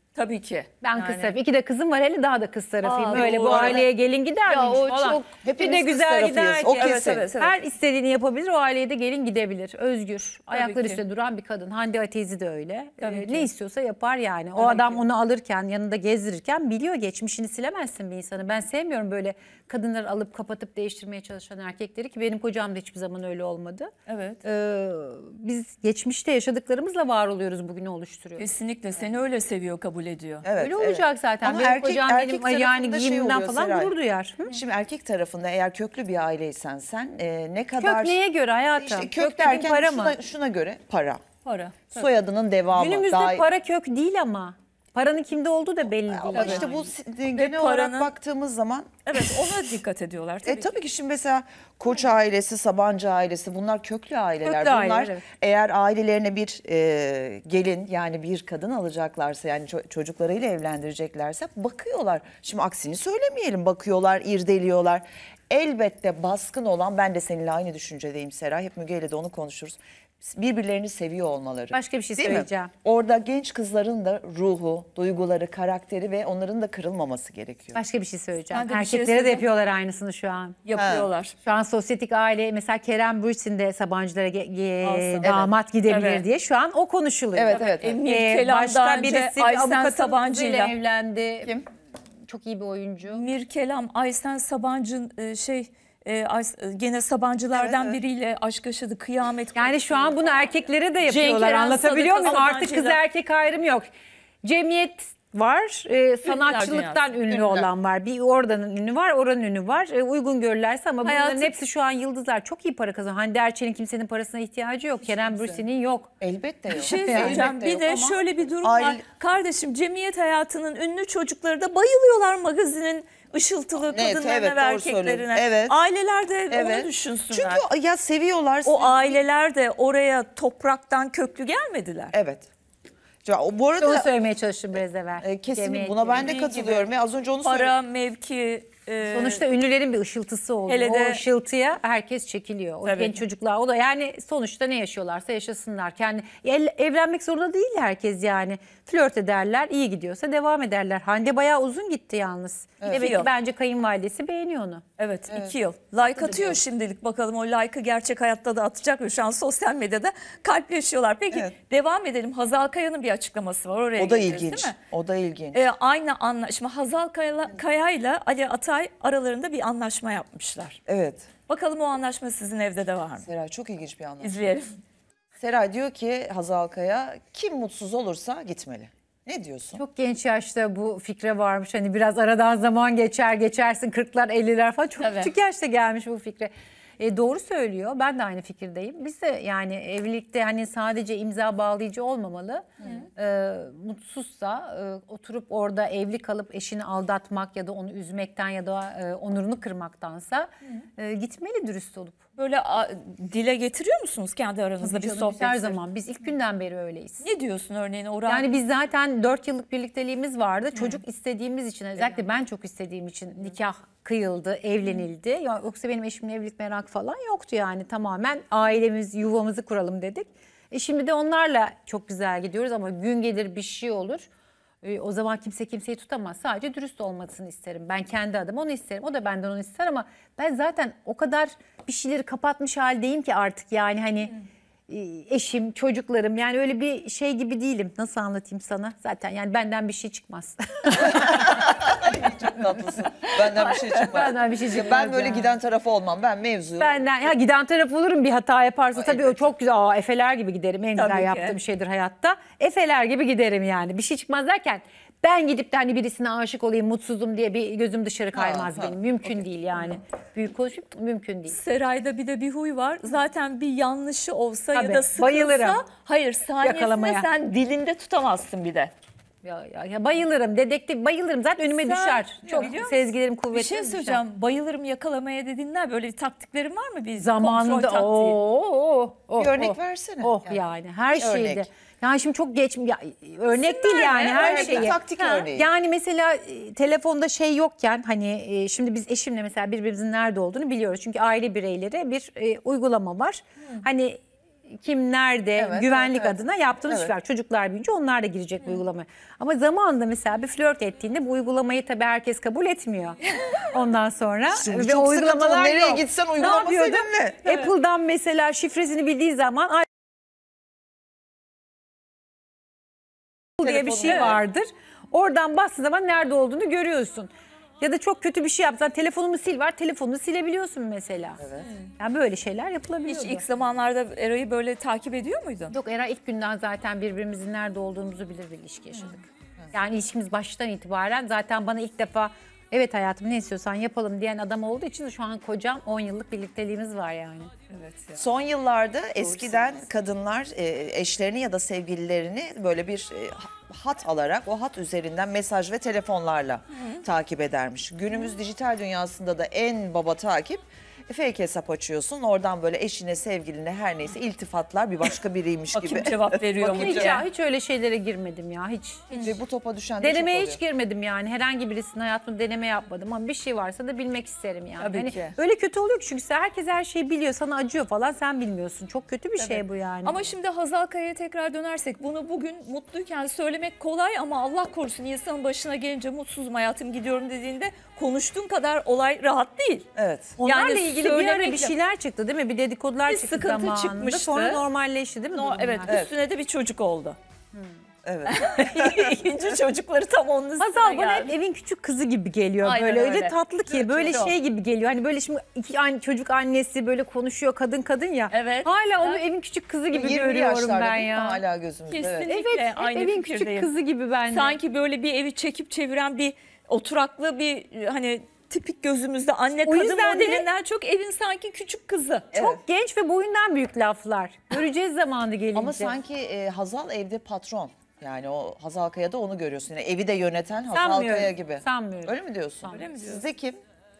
Tabii ki. Ben Yani- kız tarafı. 2 de kızım var, hele daha da kız tarafıyım. Aa, Öyle bu doğru. aileye gelin gider Ya miymiş o falan. çok- hepimiz bir de kız güzel tarafıyız. gider O ki. kesin. Evet. Her istediğini yapabilir, o aileye de gelin gidebilir. Özgür. Ayakları ki. üstünde duran bir kadın. Hande Atezi de öyle. Tabii ki. Ne istiyorsa yapar yani. O adam onu alırken, yanında gezdirirken biliyor, geçmişini silemezsin bir insanı. Ben sevmiyorum böyle kadınları alıp kapatıp değiştirmeye çalışan erkekleri, ki benim kocam da hiçbir zaman öyle olmadı. Evet. Biz geçmişte yaşadıklarımızla var oluyoruz, bugünü oluşturuyoruz. Kesinlikle seni öyle seviyor, kabul ediyor. Evet, Öyle olacak zaten. Ama Benim kocam benim yani tarafında giyimimden oluyor falan Seray. gurur duyar. Hı? Şimdi erkek tarafında eğer köklü bir aileysen sen ne kadar... Kök neye göre hayatım? İşte kök Kök dediğin derken para mı? şuna göre para. Para. Soyadının devamı. Günümüzde Daha- para kök değil ama. Paranın kimde olduğu da belli değil. Ama işte bu genel paranın- olarak baktığımız zaman Evet, ona dikkat ediyorlar tabii. tabii ki şimdi mesela Koç ailesi, Sabancı ailesi bunlar köklü aileler. Köklü Bunlar aileler, evet. eğer ailelerine bir gelin yani bir kadın alacaklarsa yani çocuklarıyla evlendireceklerse bakıyorlar. Şimdi aksini söylemeyelim, bakıyorlar, irdeliyorlar. Elbette baskın olan, ben de seninle aynı düşüncedeyim Seray. Hep Müge ile de onu konuşuruz. Birbirlerini seviyor olmaları. Başka bir şey Değil mi? söyleyeceğim. Orada genç kızların da ruhu, duyguları, karakteri ve onların da kırılmaması gerekiyor. Başka bir şey söyleyeceğim. Ben de bir şey Erkeklere de söyleyeyim. yapıyorlar aynısını şu an. Yapıyorlar. Şu an sosyetik aile, mesela Kerem Bürsin de Sabancılara Alsın. damat gidebilir Evet. diye şu an o konuşuluyor. Evet, evet. Mirkelam Başka daha önce birisi Aysen avukatın Sabancı'yla. kızıyla evlendi. Kim? Çok iyi bir oyuncu. Mirkelam, Aysen Sabancı'nın gene Sabancılardan biriyle aşk yaşadı. Kıyamet. Yani şu an bunu erkeklere de yapıyorlar. Eren Anlatabiliyor Sadık muyum? Artık kız Sabancı'yla. erkek ayrımı yok. Cemiyet var, sanatçılıktan dünyası. ünlü olan var. Bir oradanın ünü var, oranın ünü var. Uygun görürlerse ama bunların Hayatı- hepsi şu an yıldızlar. Çok iyi para kazanıyor. Hande Erçel'in kimsenin parasına ihtiyacı yok. Kerem Bürsin'in yok. Elbette yok. Bir şey söyleyeceğim. Elbette Bir yok de ama şöyle bir durum aile- var. Kardeşim, cemiyet hayatının ünlü çocukları da bayılıyorlar magazinin ışıltılı Evet, kadınlarına evet, ve doğru erkeklerine. söylüyorsun. Evet. Aileler de Evet. onu düşünsünler. Çünkü ya seviyorlar. O aileler de oraya topraktan köklü gelmediler. Evet. Ya, bu arada Onu söylemeye çalıştım biraz evvel. kesin Cemiyet buna ben de dediğin katılıyorum. Ve az önce onu söyledim. Para, mevki, Sonuçta ünlülerin bir ışıltısı oluyor. Hele de- O ışıltıya herkes çekiliyor. O Tabii. genç çocuklar, o da yani sonuçta ne yaşıyorlarsa yaşasınlar. Kendi evlenmek zorunda değil herkes yani. Flört ederler, iyi gidiyorsa devam ederler. Hande bayağı uzun gitti yalnız. Demek Yıl. ki bence kayınvalidesi beğeniyor onu. Evet, 2 yıl. Like atıyor şimdilik, bakalım o like'ı gerçek hayatta da atacak mı? Şu an sosyal medyada kalpleşiyorlar. Peki Evet. devam edelim. Hazal Kaya'nın bir açıklaması var. Oraya O da geleceğiz, ilginç. değil mi? O da ilginç. Aynı anlaşma, Hazal Kaya ile Ali Atay aralarında bir anlaşma yapmışlar. Evet. Bakalım o anlaşma sizin evde de var mı? Seray çok ilginç bir anlamda. İzleyelim. Seray diyor ki Hazal Kaya kim mutsuz olursa gitmeli. Ne diyorsun? Çok genç yaşta bu fikre varmış. Hani biraz aradan zaman geçersin 40'lar 50'ler falan. Çok Evet. küçük yaşta gelmiş bu fikre. Doğru söylüyor. Ben de aynı fikirdeyim. Biz de yani evlilikte hani sadece imza bağlayıcı olmamalı. Mutsuzsa oturup orada evli kalıp eşini aldatmak ya da onu üzmekten ya da onurunu kırmaktansa gitmeli dürüst olup. Böyle dile getiriyor musunuz kendi aranızda bir Canım, biz sohbet? her zaman biz ilk günden beri öyleyiz. Ne diyorsun örneğin Orhan? Yani biz zaten 4 yıllık birlikteliğimiz vardı. Çocuk istediğimiz için, özellikle ben çok istediğim için nikah kıyıldı, evlenildi. Yoksa benim eşimin evlilik merakı falan yoktu yani. Tamamen ailemiz, yuvamızı kuralım dedik. Şimdi de onlarla çok güzel gidiyoruz ama gün gelir bir şey olur. O zaman kimse kimseyi tutamaz. Sadece dürüst olmasını isterim. Ben kendi adıma onu isterim. O da benden onu ister ama ben zaten o kadar bir şeyleri kapatmış haldeyim ki artık yani hani eşim, çocuklarım, yani öyle bir şey gibi değilim. Nasıl anlatayım sana? Zaten yani benden bir şey çıkmaz. Çok tatlısın. Benden bir şey çıkmaz. Benden bir şey Ya çıkmaz ben böyle yani. giden tarafı olmam. Ben mevzuyu. Benden ya giden taraf olurum, bir hata yaparsa tabii o elbette. çok güzel. Efeler gibi giderim. En Tabii güzel ki. yaptığım şeydir hayatta. Efeler gibi giderim yani. Bir şey çıkmaz derken ben gidip de hani birisine aşık olayım, mutsuzum diye bir gözüm dışarı kaymaz ha, benim. Mümkün değil yani. Büyük konuşup mümkün değil. Seray'da bir de bir huy var. Zaten bir yanlışı olsa Tabii, ya da sıkılsa, bayılırım. hayır saniyesinde Yakalamaya. sen dilinde tutamazsın bir de. Ya bayılırım. Dedektif bayılırım. Zaten önüme Sen- düşer. Çok biliyor musun? sezgilerim kuvvetli. Bir şey söyleyeceğim. Bayılırım yakalamaya dediğinler böyle bir taktiklerin var mı? Bir Zamanında kontrol taktiği. Bir örnek versene. Yani her Bir şeyde. örnek. Yani şimdi çok geç örnek değil yani her Evet, şeyi. bir taktik örneği. Yani mesela telefonda şey yokken hani şimdi biz eşimle mesela birbirimizin nerede olduğunu biliyoruz. Çünkü aile bireyleri bir uygulama var. Hani kim nerede Evet, güvenlik evet. adına yaptığınız Evet. şeyler. Çocuklar büyüyünce onlar da girecek bu uygulamaya. Ama zamanında mesela bir flört ettiğinde bu uygulamayı tabii herkes kabul etmiyor. Ondan sonra Şimdi ve çok o sıkıntılı. uygulamalar Nereye yok. gitsen Ne uygulaması yapıyordum? elimde. Apple'dan mesela şifresini bildiği zaman diye bir şey vardır. Oradan bastığın zaman nerede olduğunu görüyorsun. Ya da çok kötü bir şey yapsan telefonumu sil var, telefonunu silebiliyorsun mesela. Evet. Yani böyle şeyler yapılabiliyor. Hiç ilk zamanlarda Eray'ı böyle takip ediyor muydun? Yok, Eray ilk günden zaten birbirimizin nerede olduğumuzu bilir bir ilişki yaşadık. Yani ilişkimiz baştan itibaren zaten bana ilk defa evet hayatım ne istiyorsan yapalım diyen adam olduğu için şu an kocam 10 yıllık birlikteliğimiz var yani. Evet ya. Son yıllarda eskiden kadınlar eşlerini ya da sevgililerini böyle bir hat alarak o hat üzerinden mesaj ve telefonlarla takip edermiş. Günümüz dijital dünyasında da en baba takip fake hesap açıyorsun. Oradan böyle eşine, sevgiline her neyse iltifatlar bir başka biriymiş gibi. Bakayım cevap veriyor mu Hiç, diye. ya, hiç öyle şeylere girmedim ya hiç. Ve bu topa düşen de çok Denemeye oluyor. hiç girmedim yani. Herhangi birisinin hayatımda deneme yapmadım ama bir şey varsa da bilmek isterim yani. Tabii Hani ki. öyle kötü oluyor ki çünkü herkes her şeyi biliyor, sana acıyor falan, sen bilmiyorsun. Çok kötü bir şey bu yani. Ama şimdi Hazal Kaya'ya tekrar dönersek bunu bugün mutluyken söylemek kolay ama Allah korusun insanın başına gelince mutsuzum hayatım gidiyorum dediğinde konuştuğun kadar olay rahat değil. Evet. onlarla yani ilgili bir ara bir söylemekle- şeyler çıktı değil mi? Bir dedikodular Bir çıktı sıkıntı zamanında. çıkmıştı. Sonra normalleşti değil mi? durumlar? Evet, üstüne de bir çocuk oldu. Evet. İkinci çocukları tam onun üstüne Hazal bana geldi. hep evin küçük kızı gibi geliyor. Aynen Böyle öyle öyle. tatlı ki, böyle Çok. şey gibi geliyor. Hani böyle şimdi çocuk annesi böyle konuşuyor kadın ya. Evet. Hala onu evin küçük kızı gibi 20 görüyorum yaşlarda ben değil mi? ya. Hala gözümüzde. Evet. Kesinlikle Evet, hep aynı evin küçük fikirdeyim. kızı gibi bence. Sanki böyle bir evi çekip çeviren bir oturaklı bir hani tipik gözümüzde anne O kadın yüzden de- modelinden çok evin sanki küçük kızı. Çok genç ve boyundan büyük laflar. Göreceğiz zamanı gelince. Ama sanki Hazal evde patron. Yani o Hazal Kaya'da onu görüyorsun. Yani evi de yöneten Hazal Sanmıyorum, Kaya gibi. sanmıyorum. Öyle mi diyorsun? Öyle mi diyorsun? Sizde kim?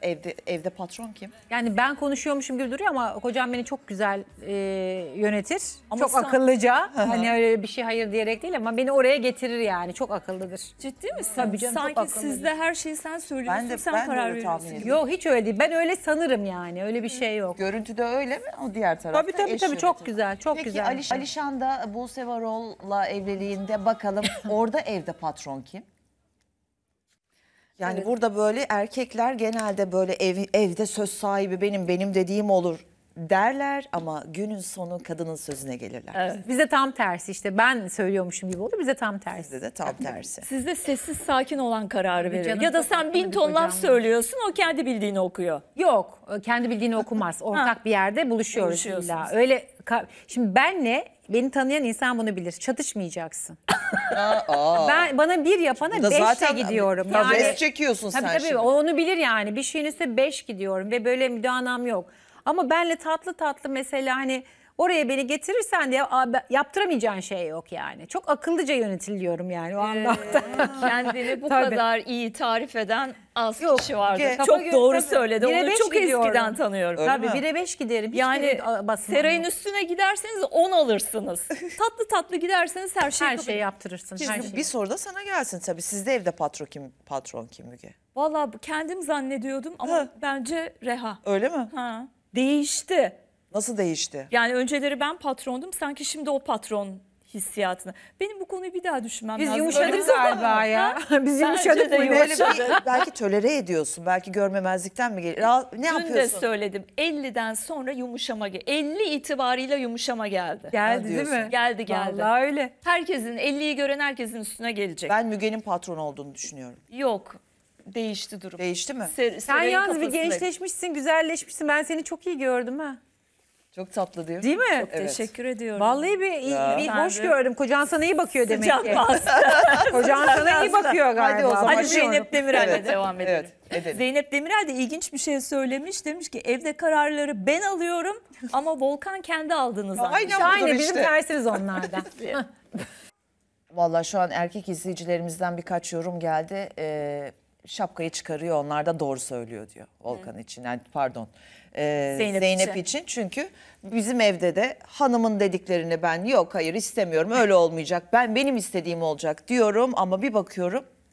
Evde patron kim? Yani ben konuşuyormuşum gibi duruyor ama kocam beni çok güzel yönetir. Ama çok sen- akıllıca. Hani öyle bir şey hayır diyerek değil ama beni oraya getirir yani. Çok akıllıdır. Ciddi misin? Tabii canım, çok Sanki akıllıdır. sizde her şeyi sen söylüyorsun, Ben de sen karar öyle tahmin veriyorsun. ediyorum. Yok hiç öyle değil. Ben öyle sanırım yani. Öyle bir şey yok. Görüntüde öyle mi? O diğer tarafta Tabii eş tabii çok yönetiyor. güzel. Çok Peki güzel. Alişan da Buse Varol'la evliliğinde bakalım orada evde patron kim? Yani burada böyle erkekler genelde böyle evde söz sahibi benim dediğim olur derler ama günün sonu kadının sözüne gelirler. Evet. Bize tam tersi işte. Ben söylüyormuşum gibi oldu. Bize tam tersi. Bizde de tam tersi. Sizde sessiz sakin olan kararı veriyor. canım, Ya da çok sen akıllı 1000 bir ton kocam laf var. söylüyorsun, o kendi bildiğini okuyor. Yok. Kendi bildiğini okumaz. Ortak bir yerde buluşuyoruz Buluşuyorsunuz. illa. Öyle şimdi beni tanıyan insan bunu bilir. Çatışmayacaksın. Bana bir yapana Bu da 5'te gidiyorum. Tabii, res çekiyorsun Tabii sen tabii şimdi. onu bilir yani. Bir şeyin üstüne 5 gidiyorum ve böyle müdanam yok. Ama benle tatlı tatlı mesela hani oraya beni getirirsen diye yaptıramayacağın şey yok yani. Çok akıllıca yönetiliyorum yani o anda. Kendini bu Tabii. kadar iyi tarif eden az Yok, kişi vardır. kafa Çok göre doğru tabii. söyledi. Bire Onu beş çok gidiyorum. eskiden tanıyorum. Öyle Tabii mi? 1'e 5 giderim. Yani basmam Seray'ın yok. üstüne giderseniz 10 alırsınız. Tatlı tatlı giderseniz her şey Her şeyi yaptırırsın. Her Şimdi şeyi. bir soru da sana gelsin tabii. Sizde evde patron kim Müge? Vallahi kendim zannediyordum ama bence Reha. Öyle mi? Ha. Değişti. Nasıl değişti? Yani önceleri ben patrondum. Sanki şimdi o patron hissiyatını. Benim bu konuyu bir daha düşünmem Biz lazım. yumuşadık Öyle bir zaman- galiba ya. Biz Bence yumuşadık de mı? Böyle belki tölere ediyorsun. Belki görmemezlikten mi geliyor? Ne Dün de yapıyorsun? söyledim. 50'den sonra yumuşama geldi. 50 itibarıyla yumuşama geldi. Geldi Ha, değil diyorsun. mi? Geldi. Vallahi öyle. Herkesin 50'yi gören herkesin üstüne gelecek. Ben Müge'nin patron olduğunu düşünüyorum. Yok. Değişti durum. Değişti mi? Sen Seray'ın yalnız bir kafasındayım. gençleşmişsin, güzelleşmişsin. Ben seni çok iyi gördüm ha. Çok tatlı diyor. Değil mi? Evet. Teşekkür ediyorum. Vallahi bir Ben hoş de- gördüm. Kocan sana iyi bakıyor demek Sıcak ki. bastı. Kocan sana iyi bakıyor galiba. Hadi o zaman. Hadi Zeynep Demirel'le Evet. devam edelim. Evet, edelim. Zeynep Demirel de ilginç bir şey söylemiş. Demiş ki evde kararları ben alıyorum ama Volkan kendi aldığını zannediyor. Aynen. Aynı Budur bizim işte. tersimiz onlardan. Vallahi şu an erkek izleyicilerimizden birkaç yorum geldi. Şapkayı çıkarıyor, onlar da doğru söylüyor diyor Volkan için. Yani pardon. Zeynep için. Çünkü bizim evde de hanımın dediklerini ben yok hayır istemiyorum öyle olmayacak. Benim istediğim olacak diyorum ama bir bakıyorum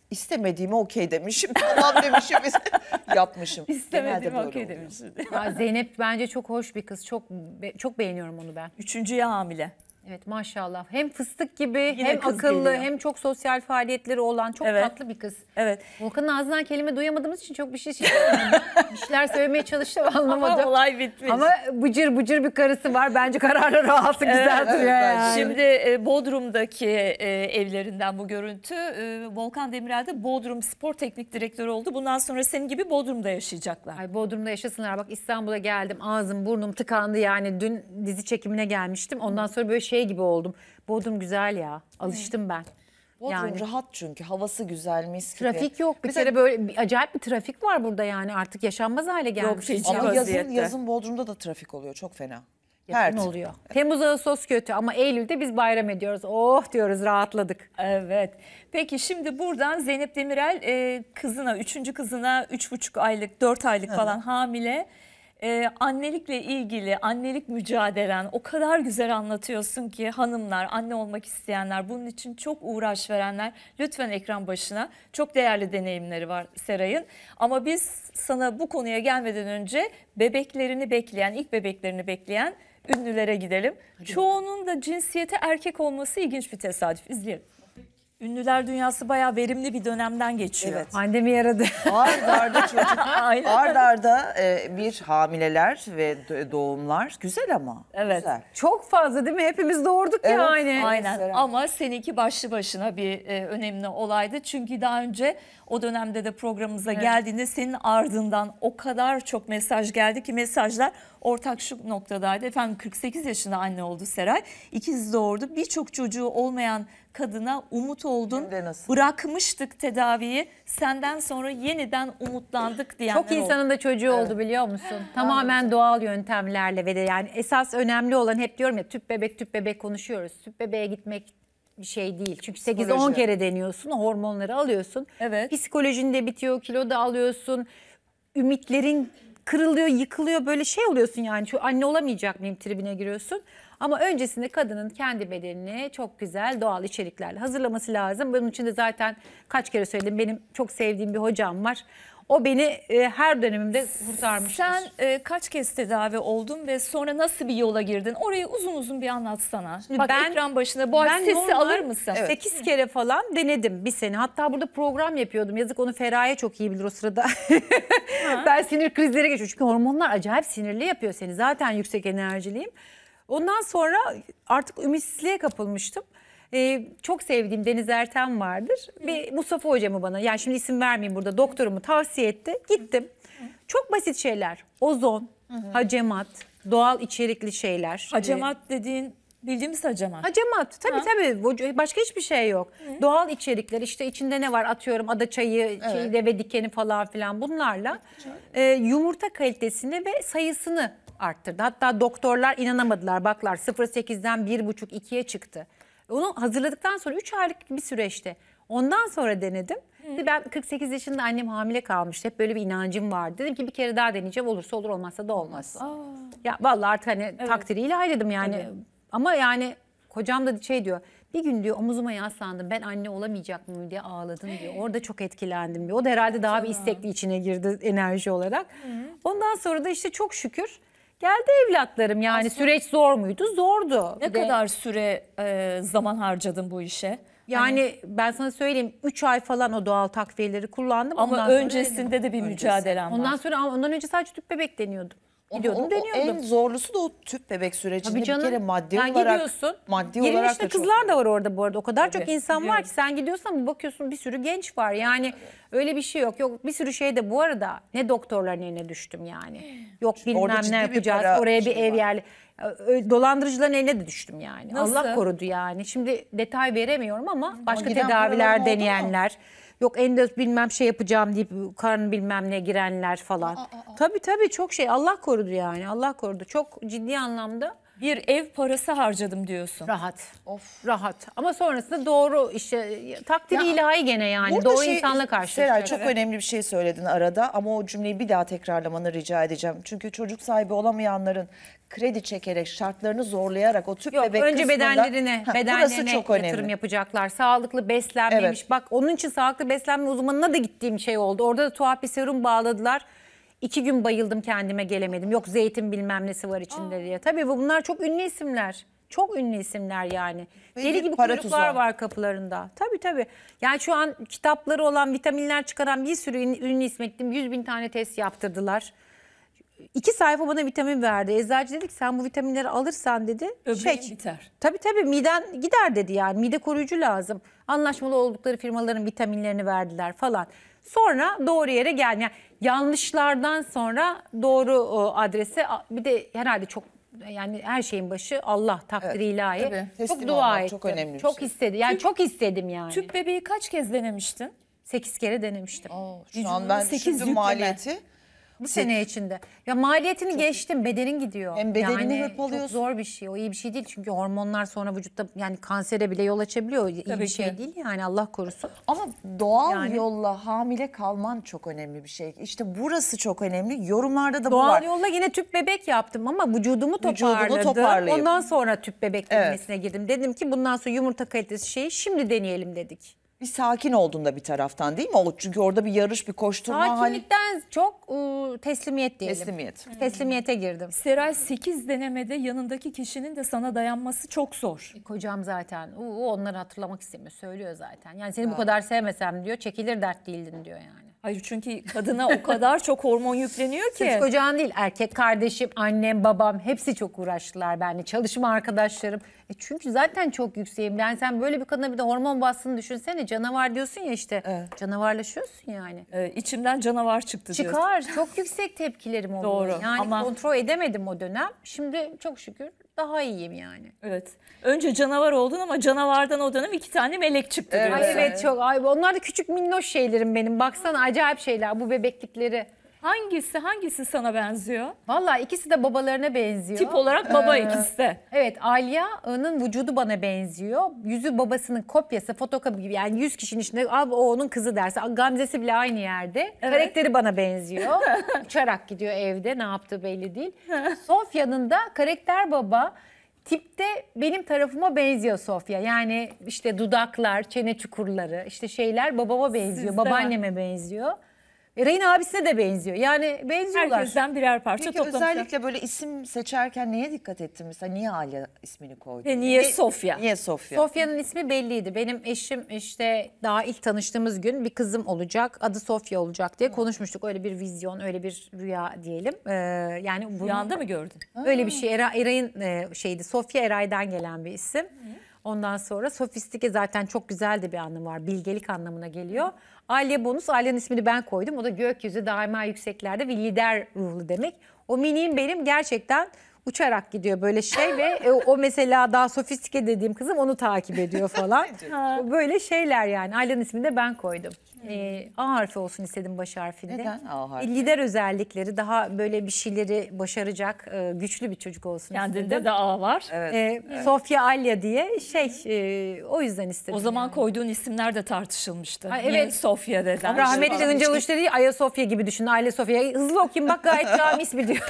İstemediğime okey demişim. Tamam demişim. Yapmışım. İstemedim Genelde böyle okey oluyor. demişsin. Ya Zeynep bence çok hoş bir kız. Çok beğeniyorum onu ben. Üçüncüye hamile. Evet maşallah. Hem fıstık gibi Yine hem kız akıllı geliyor. hem çok sosyal faaliyetleri olan çok Evet. tatlı bir kız. Evet. Volkan'ın ağzından kelime duyamadığımız için çok bir şey bir şeyler söylemeye çalıştım anlamadım. Ama olay bitmiş. Ama bıcır bıcır bir karısı var. Bence kararları alsı güzel duruyor yani. Şimdi Bodrum'daki evlerinden bu görüntü. Volkan Demirel de Bodrum Spor Teknik Direktörü oldu. Bundan sonra senin gibi Bodrum'da yaşayacaklar. Ay Bodrum'da yaşasınlar. Bak İstanbul'a geldim. Ağzım burnum tıkandı yani. Dün dizi çekimine gelmiştim. Ondan sonra böyle şey gibi oldum. Bodrum güzel ya. Alıştım ben. Bodrum Yani. rahat çünkü. Havası güzel, mis gibi. Trafik yok. Bir Mesela- kere böyle acayip bir trafik var burada yani. Artık yaşanmaz hale gelmiş. feci Ama vaziyette. yazın Bodrum'da da trafik oluyor. Çok fena. Yakın Pert. oluyor. Temmuz Ağustos kötü ama Eylül'de biz bayram ediyoruz. Oh diyoruz rahatladık. Evet. Peki şimdi buradan Zeynep Demirel kızına, 3. kızına 3,5 aylık, 4 aylık falan hamile. Annelikle ilgili, annelik mücadelen o kadar güzel anlatıyorsun ki hanımlar, anne olmak isteyenler, bunun için çok uğraş verenler lütfen ekran başına. Çok değerli deneyimleri var Seray'ın. Ama biz sana bu konuya gelmeden önce bebeklerini bekleyen, ilk bebeklerini bekleyen ünlülere gidelim. Çoğunun da cinsiyeti erkek olması ilginç bir tesadüf. İzleyelim. Ünlüler dünyası bayağı verimli bir dönemden geçiyor. Evet. Pandemi yaradı. Ard arda çocuk. Aynen. Ard arda bir hamileler ve doğumlar. Güzel ama. Evet. Güzel. Çok fazla değil mi? Hepimiz doğurduk Evet. yani. Aynen Serap. ama seninki başlı başına bir önemli olaydı. Çünkü daha önce o dönemde de programımıza geldiğinde senin ardından o kadar çok mesaj geldi ki mesajlar ortak şu noktadaydı. Efendim 48 yaşında anne oldu Seray. İkiz doğurdu. Birçok çocuğu olmayan kadına umut oldun. Hem de nasıl? Bırakmıştık tedaviyi. Senden sonra yeniden umutlandık diyenler Çok insanın da çocuğu oldu biliyor musun? Tamamen doğal yöntemlerle ve de yani esas önemli olan hep diyorum ya tüp bebek konuşuyoruz. Tüp bebeğe gitmek bir şey değil. Çünkü 8-10 Psikoloji. kere deniyorsun, hormonları alıyorsun. Evet. Psikolojin de bitiyor, kilo da alıyorsun. Ümitlerin kırılıyor, yıkılıyor böyle şey oluyorsun yani. Şu anne olamayacak mıyım tribine giriyorsun. Ama öncesinde kadının kendi bedenini çok güzel doğal içeriklerle hazırlaması lazım. Bunun için de zaten kaç kere söyledim benim çok sevdiğim bir hocam var. O beni her dönemimde kurtarmıştır. Sen kaç kez tedavi oldun ve sonra nasıl bir yola girdin? Orayı uzun uzun bir anlatsana. Şimdi Bak ben- ekran başında bu ben sesi normal- alır mısın? 8 kere falan denedim bir sene. Hatta burada program yapıyordum. Yazık onu Feraye çok iyi bilir o sırada. Ben sinir krizleri geçiyorum. Çünkü hormonlar acayip sinirli yapıyor seni. Zaten yüksek enerjiliyim. Ondan sonra artık ümitsizliğe kapılmıştım. Çok sevdiğim Deniz Ertem vardır. Bir Mustafa hocamı bana yani şimdi isim vermeyeyim burada doktorumu tavsiye etti. Gittim. Çok basit şeyler. Ozon, hacemat, doğal içerikli şeyler. Hacamat dediğin bildiğimiz hacamat. Hacamat tabii başka hiçbir şey yok. Doğal içerikler işte içinde ne var atıyorum ada çayı, deve dikeni falan filan bunlarla yumurta kalitesini ve sayısını arttırdı. Hatta doktorlar inanamadılar baklar 0,8'den 1,5-2'ye çıktı. Onu hazırladıktan sonra 3 aylık bir süreçte ondan sonra denedim. Ben 48 yaşında annem hamile kalmıştı. Hep böyle bir inancım vardı. Dedim ki bir kere daha deneyeceğim. Olursa olur olmazsa da olmaz. Ya vallahi artık hani takdiri ilahi dedim yani. Ama yani kocam da şey diyor. Bir gün diyor omuzuma yaslandım. Ben anne olamayacak mıyım diye ağladım diyor. Orada çok etkilendim diyor. O da herhalde daha bir istekli içine girdi enerji olarak. Ondan sonra da işte çok şükür geldi evlatlarım. Yani süreç zor muydu? Zordu. Ne Bir de- kadar süre zaman harcadın bu işe? Yani ben sana söyleyeyim 3 ay falan o doğal takviyeleri kullandım. Ama Ondan sonra- öncesinde de bir mücadelem var. ondan önce sadece tüp bebek deniyordum. Gidiyordum deniyordum. En zorlusu da o tüp bebek sürecinde Tabii canım. bir kere maddi Sen olarak. gidiyorsun. Maddi 20 olarak yaşında da çok. kızlar da var orada bu arada. O kadar Tabii, çok insan var biliyorum. ki sen gidiyorsan bir bakıyorsun bir sürü genç var. Yani öyle bir şey yok. Yok bir sürü şey de bu arada ne doktorların eline düştüm yani. Yok bilmem Orada ciddi ne bir yapacağız. para Oraya bir şeyi ev var. yerli. Dolandırıcıların eline de düştüm yani. Nasıl? Allah korudu yani. Şimdi detay veremiyorum ama başka giden tedaviler paraların oldu mu? deneyenler. Yok endos bilmem şey yapacağım deyip karın bilmem ne girenler falan. Tabii çok şey Allah korudu yani Allah korudu. Çok ciddi anlamda Bir ev parası harcadım diyorsun. Rahat. Rahat. Ama sonrasında doğru işte takdir ilahi gene yani. Burada Doğru insanla karşılaşacak. Seray çok önemli bir şey söyledin arada ama o cümleyi bir daha tekrarlamanı rica edeceğim. Çünkü çocuk sahibi olamayanların kredi çekerek, şartlarını zorlayarak o tüp Yok, bebek önce kısmında, bedenlerine burası çok yatırım önemli. yapacaklar. Sağlıklı beslenmemiş. Evet. Bak onun için sağlıklı beslenme uzmanına da gittiğim şey oldu. Orada da tuhaf bir serum bağladılar. 2 gün bayıldım, kendime gelemedim. Yok zeytin bilmem nesi var içinde diye. Tabii bunlar çok ünlü isimler. Çok ünlü isimler yani. Ve Deli bir gibi para kuyruklar tuzağı. var kapılarında. Tabii. Yani şu an kitapları olan, vitaminler çıkaran bir sürü ünlü isme gittim. 100.000 tane test yaptırdılar. 2 sayfa bana vitamin verdi. Eczacı dedi ki sen bu vitaminleri alırsan dedi. Böbreğin biter. Tabii miden gider dedi yani. Mide koruyucu lazım. Anlaşmalı oldukları firmaların vitaminlerini verdiler falan. Sonra doğru yere geldi. Yani yanlışlardan sonra doğru adrese, bir de herhalde çok, yani her şeyin başı Allah, takdiri ilahi. tabii. Teslim Çok dua olmak ettim. çok önemli bir Çok şey. istedim. Yani çok istedim yani. Tüp bebeği kaç kez denemiştin? 8 kere denemiştim. Şu an ben 8 düşündüm yükleme. maliyeti. Bu sene içinde. Ya maliyetini geçtim, bedenin gidiyor. Hem bedenini yani hırpalıyorsun. çok zor bir şey. O iyi bir şey değil çünkü hormonlar sonra vücutta yani kansere bile yol açabiliyor. İyi Tabii bir şey ki. değil yani, Allah korusun. Ama doğal Yani- yolla hamile kalman çok önemli bir şey. İşte burası çok önemli. Yorumlarda da bu var. Doğal yolla yine tüp bebek yaptım ama vücudumu toparladım. toparlayıp. Ondan sonra tüp bebek Evet. denemesine girdim. Dedim ki bundan sonra yumurta kalitesi şeyi şimdi deneyelim dedik. Bir sakin oldun da bir taraftan değil mi? Çünkü orada bir yarış, bir koşturma hali. Sakinlikten çok teslimiyet diyelim. Teslimiyet. Teslimiyete girdim. Seray 8 denemede yanındaki kişinin de sana dayanması çok zor. Kocam zaten o onları hatırlamak istemiyor. Söylüyor zaten. Yani seni bu kadar sevmesem diyor, çekilir dert değildin diyor yani. Hayır çünkü kadına o kadar çok hormon yükleniyor ki. Sırf kocan değil, erkek kardeşim, annem, babam hepsi çok uğraştılar benimle. Çalışma arkadaşlarım. Çünkü zaten çok yükseğim. Yani sen böyle bir kadına bir de hormon bastığını düşünsene. Canavar diyorsun ya işte. Evet. Canavarlaşıyorsun yani. İçimden canavar çıktı diyorsun. Çıkar. Çok yüksek tepkilerim oluyor. Doğru, Yani ama- kontrol edemedim o dönem. Şimdi çok şükür daha iyiyim yani. Evet. Önce canavar oldun ama canavardan o dönem 2 tane melek çıktı Evet. Ay diyorsun. evet çok. Ay, onlar da küçük minnoş şeylerim benim. Baksana acayip şeyler bu bebeklikleri. Hangisi sana benziyor? Vallahi ikisi de babalarına benziyor. Tip olarak baba ikisi de. Evet, Alya'nın vücudu bana benziyor. Yüzü babasının kopyası, fotokopi gibi. Yani 100 kişinin içinde abi o onun kızı derse. Gamzesi bile aynı yerde. Karakteri bana benziyor. Uçarak gidiyor evde, ne yaptığı belli değil. Sofya'nın da karakter baba. Tipte benim tarafıma benziyor Sofya. Yani işte dudaklar, çene çukurları, işte şeyler babama benziyor. Sizde Babaanneme benziyor. Rey'in abisine de benziyor. Yani benziyorlar. Herkesten birer parça Peki toplamışlar. özellikle böyle isim seçerken neye dikkat ettin? Mesela niye Alya ismini koydun? Ve niye Sofya? Niye Sofya? Sofya'nın ismi belliydi. Benim eşim işte daha ilk tanıştığımız gün bir kızım olacak, adı Sofya olacak diye konuşmuştuk. Öyle bir vizyon, öyle bir rüya diyelim. Yani bunu, Rüyanda mı gördün? öyle bir şey. Eray'ın şeydi. Sofya Eray'dan gelen bir isim. Ondan sonra sofistike zaten çok güzel de bir anlamı var. Bilgelik anlamına geliyor. Alya bonus. Alya'nın ismini ben koydum. O da gökyüzü daima yükseklerde bir lider ruhlu demek. O miniğim benim gerçekten uçarak gidiyor böyle şey ve o mesela daha sofistike dediğim kızım onu takip ediyor falan. Böyle şeyler yani. Alya'nın ismini de ben koydum. A harfi olsun istedim baş harfinde. Neden A harfi? Lider özellikleri, daha böyle bir şeyleri başaracak güçlü bir çocuk olsun Kendinde istedim. de A var. Sofya Alya diye o yüzden istedim. O zaman yani. koyduğun isimler de tartışılmıştı. Ha, Niye evet. Sofya deden? Rahmetli Hıncal Uç dedi Ayasofya gibi düşün. Aile Sofya. Hızlı okuyayım bak gayet cami ismi diyor.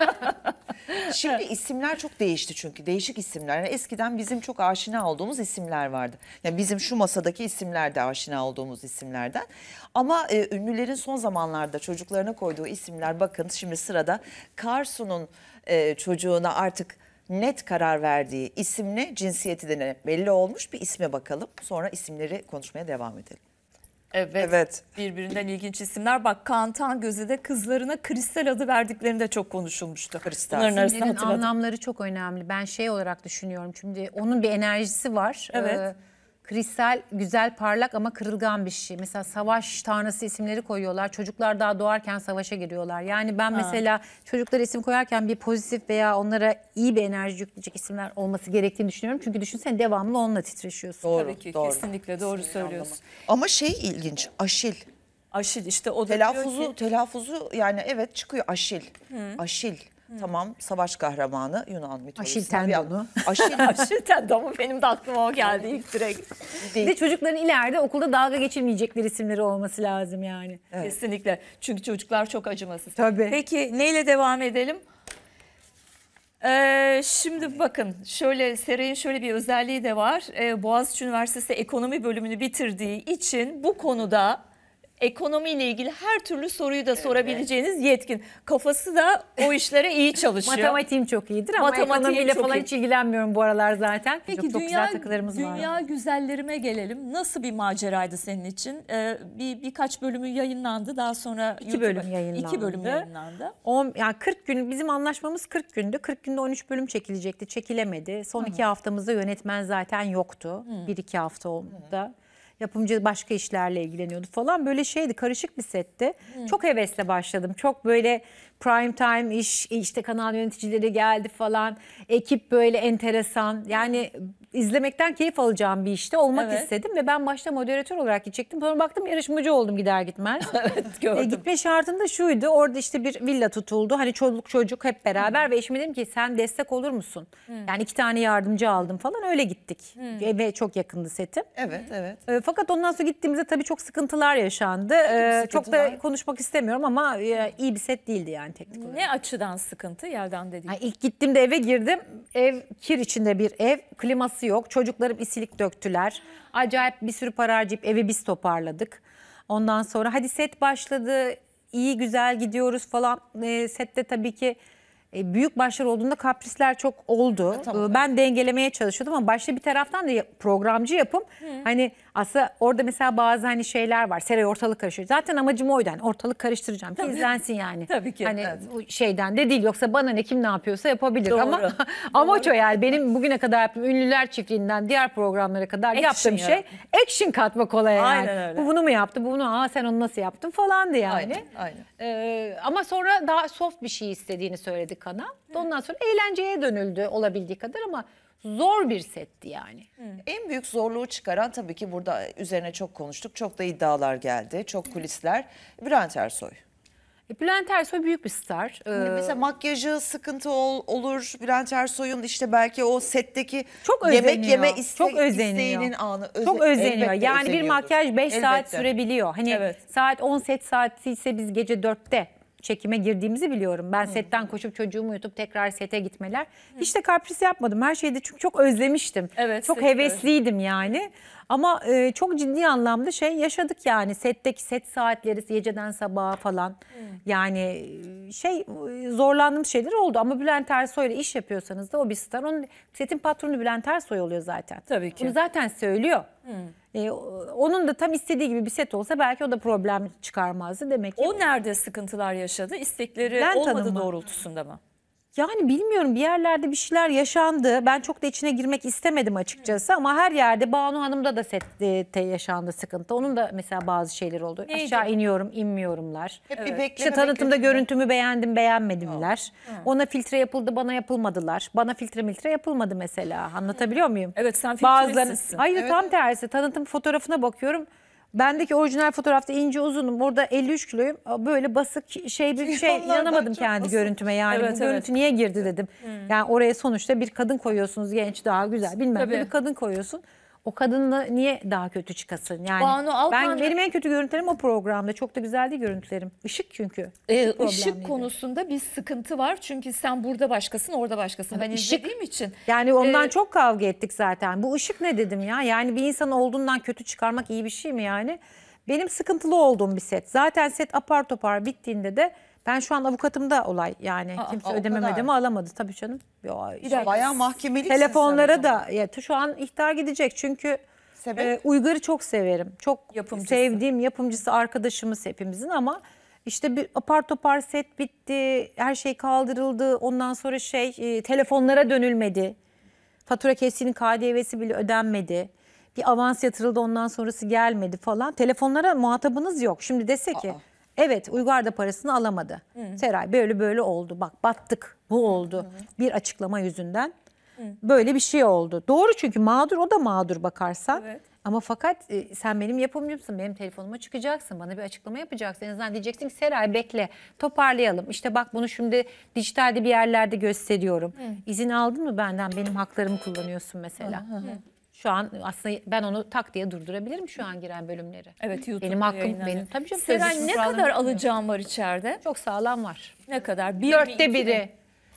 Şimdi isimler çok değişti çünkü. Değişik isimler. Yani eskiden bizim çok aşina olduğumuz isimler vardı. Yani bizim şu masadaki isimler de aşina olduğumuz isimlerden. Ama ünlülerin son zamanlarda çocuklarına koyduğu isimler, bakın şimdi sırada Karsu'nun çocuğuna artık net karar verdiği isimle cinsiyeti de belli olmuş bir isme bakalım. Sonra isimleri konuşmaya devam edelim. Evet. Birbirinden ilginç isimler. Bak Kaan Tangöz'e de kızlarına Kristal adı verdiklerinde çok konuşulmuştu. Kristal. Bunların arasında İsimlerin hatırladım. anlamları çok önemli. Ben şey olarak düşünüyorum. Şimdi onun bir enerjisi var. Evet. Kristal güzel, parlak ama kırılgan bir şey. Mesela savaş tanrısı isimleri koyuyorlar. Çocuklar daha doğarken savaşa giriyorlar. Yani ben mesela çocuklara isim koyarken bir pozitif veya onlara iyi bir enerji yükleyecek isimler olması gerektiğini düşünüyorum. Çünkü düşünsene devamlı onunla titreşiyorsun. Doğru, Tabii ki doğru. kesinlikle doğru söylüyorsun. Ama şey ilginç, Aşil. Aşil işte o da diyor ki, Telaffuzu yani evet çıkıyor Aşil. Aşil. Tamam, savaş kahramanı Yunan mitolojisi. Aşil tendonu. Aşil Tendonu benim de aklıma o geldi ilk direkt. Bir de çocukların ileride okulda dalga geçilmeyecekleri isimleri olması lazım yani. Kesinlikle. Çünkü çocuklar çok acımasız. Tabii. Peki neyle devam edelim? Şimdi bakın Seray'ın şöyle bir özelliği de var. Boğaziçi Üniversitesi ekonomi bölümünü bitirdiği için bu konuda ekonomiyle ilgili her türlü soruyu da sorabileceğiniz yetkin. Kafası da o işlere iyi çalışıyor. Matematiğim çok iyidir ama ekonomiyle çok falan iyi. hiç ilgilenmiyorum bu aralar zaten. Peki çok güzel takılarımız var. dünya güzellerime gelelim. Nasıl bir maceraydı senin için? Birkaç bölümü yayınlandı. Daha sonra İki bölüm yayınlandı. 2 bölüm yayınlandı. Yani 40 gün, bizim anlaşmamız 40 gündü. 40 günde 13 bölüm çekilecekti. Çekilemedi. Son 2 haftamızda yönetmen zaten yoktu. 1-2 hafta oldu da. Yapımcı başka işlerle ilgileniyordu falan. Böyle şeydi, karışık bir setti. Çok hevesle başladım. Çok böyle prime time iş, işte kanal yöneticileri geldi falan. Ekip böyle enteresan. Yani izlemekten keyif alacağım bir işte olmak istedim. Ve ben başta moderatör olarak gidecektim. Sonra baktım yarışmacı oldum gider gitmez. Evet, gördüm. Gitme şartında şuydu. Orada işte bir villa tutuldu. Hani çoluk çocuk hep beraber ve eşime dedim ki sen destek olur musun? Yani 2 tane yardımcı aldım falan, öyle gittik. Ve çok yakındı setim. Evet. Fakat ondan sonra gittiğimizde tabii çok sıkıntılar yaşandı. Çok da konuşmak istemiyorum ama iyi bir set değildi yani teknik olarak. Ne açıdan sıkıntı Yeldan dediğin? Yani ilk gittiğimde eve girdim. Ev kir içinde bir ev. Kliması yok. Çocuklarım isilik döktüler. Acayip bir sürü para harcayıp evi biz toparladık. Ondan sonra hadi set başladı. İyi güzel gidiyoruz falan. Sette tabii ki büyük başlar olduğunda kaprisler çok oldu. Tamam. Ben dengelemeye çalışıyordum ama başta bir taraftan da programcı yapım. Hani aslında orada mesela bazı hani şeyler var. Seray ortalık karıştırıyor. Zaten amacım oydu. Hani ortalık karıştıracağım ki izlensin yani. Tabii ki. Hani bu şeyden de değil. Yoksa bana ne, kim ne yapıyorsa yapabilir. Doğru. Ama amaç o yani. Benim bugüne kadar yaptığım Ünlüler Çiftliği'nden diğer programlara kadar Action yaptığım şey yarat. action katmak olaya yani. Aynen öyle. Bu bunu mu yaptı? Bu bunu sen onu nasıl yaptın falandı yani. Aynen. Ama sonra daha soft bir şey istediğini söyledi kanal. Ondan sonra eğlenceye dönüldü olabildiği kadar ama zor bir setti yani. En büyük zorluğu çıkaran tabii ki burada üzerine çok konuştuk. Çok da iddialar geldi. Çok kulisler. Bülent Ersoy. Bülent Ersoy büyük bir star. Mesela makyajı sıkıntı olur. Bülent Ersoy'un işte belki o setteki Çok yemek özeniyor. yeme Çok özeniyor. isteğinin anı. Çok özeniyor. Elbette Yani bir özeniyordur. makyaj 5 saat Elbette. sürebiliyor. Hani Evet. saat 10 set saati ise biz gece 4'te çekime girdiğimizi biliyorum. Ben setten koşup çocuğumu yutup tekrar sete gitmeler. Hiç de kapris yapmadım. Her şeyde çünkü çok özlemiştim. Evet, çok sette hevesliydim yani. Ama çok ciddi anlamda yaşadık yani. Setteki set saatleri geceden sabaha falan. Yani zorlandığım şeyler oldu. Ama Bülent Ersoy'la iş yapıyorsanız da o bir star. Onun setin patronu Bülent Ersoy oluyor zaten. Tabii ki. Bunu zaten söylüyor. Onun da tam istediği gibi bir set olsa belki o da problem çıkarmazdı demek ki. O nerede sıkıntılar yaşadı? İstekleri Bülent olmadı Hanım mı? doğrultusunda mı? Yani bilmiyorum, bir yerlerde bir şeyler yaşandı. Ben çok da içine girmek istemedim açıkçası ama her yerde Banu Hanım'da da sette yaşandı sıkıntı. Onun da mesela bazı şeyler oldu. Neydi? Aşağı iniyorum, inmiyorumlar. Hep bir bekleme. İşte tanıtımda bekleme. görüntümü beğendim, beğenmedimler. Ona filtre yapıldı, bana yapılmadılar. Bana filtre yapılmadı mesela. Anlatabiliyor muyum? Evet, sen Bazıları, filtresizsin. hayır tam tersi. Tanıtım fotoğrafına bakıyorum. Bendeki orijinal fotoğrafta ince uzunum. Orada 53 kiloyum. Böyle basık bir şey Onlardan inanamadım çok kendi basık. görüntüme yani. Evet, Bu görüntü niye girdi dedim. Yani oraya sonuçta bir kadın koyuyorsunuz, genç, daha güzel bilmem Tabii. ne, bir kadın koyuyorsun. O kadınla niye daha kötü çıkasın? Yani Banu Alkan- benim en kötü görüntülerim o programda. Çok da güzel değil görüntülerim. Işık çünkü. Işık problemliydi. konusunda bir sıkıntı var. Çünkü sen burada başkasın, orada başkasın. Ben ışık. izlediğim için. Yani ondan çok kavga ettik zaten. Bu ışık ne dedim ya? Yani bir insan olduğundan kötü çıkarmak iyi bir şey mi yani? Benim sıkıntılı olduğum bir set. Zaten set apar topar bittiğinde de ben şu an avukatımda olay yani. Kimse o ödeme kadar. alamadı tabii canım. Bayağı mahkemelik. Telefonlara da şu an ihtar gidecek çünkü Sebep? Uygar'ı çok severim. Çok Yapımcısı. sevdiğim yapımcısı, arkadaşımız hepimizin ama işte bir apar topar set bitti. Her şey kaldırıldı. Ondan sonra telefonlara dönülmedi. Fatura kestiğinin KDV'si bile ödenmedi. Bir avans yatırıldı, ondan sonrası gelmedi falan. Telefonlara muhatabınız yok. Şimdi dese ki evet, Uygar da parasını alamadı. Seray böyle oldu. Bak battık. Bu oldu. Bir açıklama yüzünden. Böyle bir şey oldu. Doğru, çünkü mağdur, o da mağdur bakarsan. Evet. Ama fakat sen benim yapımcımsın, benim telefonuma çıkacaksın, bana bir açıklama yapacaksın. En azından diyeceksin ki Seray bekle, toparlayalım. İşte bak bunu şimdi dijitalde bir yerlerde gösteriyorum. İzin aldın mı benden, benim haklarımı kullanıyorsun mesela. Şu an aslında ben onu tak diye durdurabilirim şu an giren bölümleri. Evet, YouTube'da Benim hakkım, yayınlanıyor. benim tabii canım. Seray, sözleşme ne kurallarına kadar uyuyor. alacağım var içeride? Çok sağlam var. Ne kadar? 1 mi, 4'te 2 mi? biri.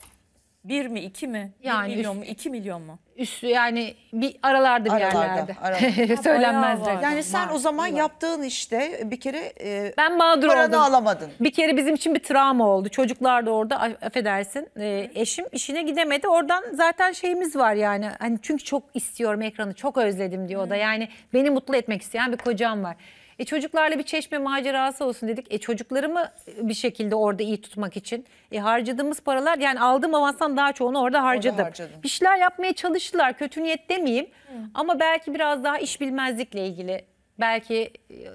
1 mi, 2 mi? Yani 1 milyon mu, 2 milyon mu? Üstü yani bir aralarda bir Aralarda, yerlerde. Söylenmez bayağı direkt. Yani sen Var, o zaman var. yaptığın işte bir kere Ben mağdur paranı oldum. alamadın. Bir kere bizim için bir travma oldu. Çocuklar da orada, affedersin. Eşim işine gidemedi. Oradan zaten şeyimiz var yani. Hani çünkü çok istiyorum ekranı, çok özledim diyor o da. Yani beni mutlu etmek isteyen bir kocam var. Çocuklarla bir Çeşme macerası olsun dedik. Çocuklarımı bir şekilde orada iyi tutmak için harcadığımız paralar, yani aldığım avanstan daha çoğunu orada harcadım. harcadın. Bir şeyler yapmaya çalıştılar. Kötü niyet demeyeyim. Ama belki biraz daha iş bilmezlikle ilgili. Belki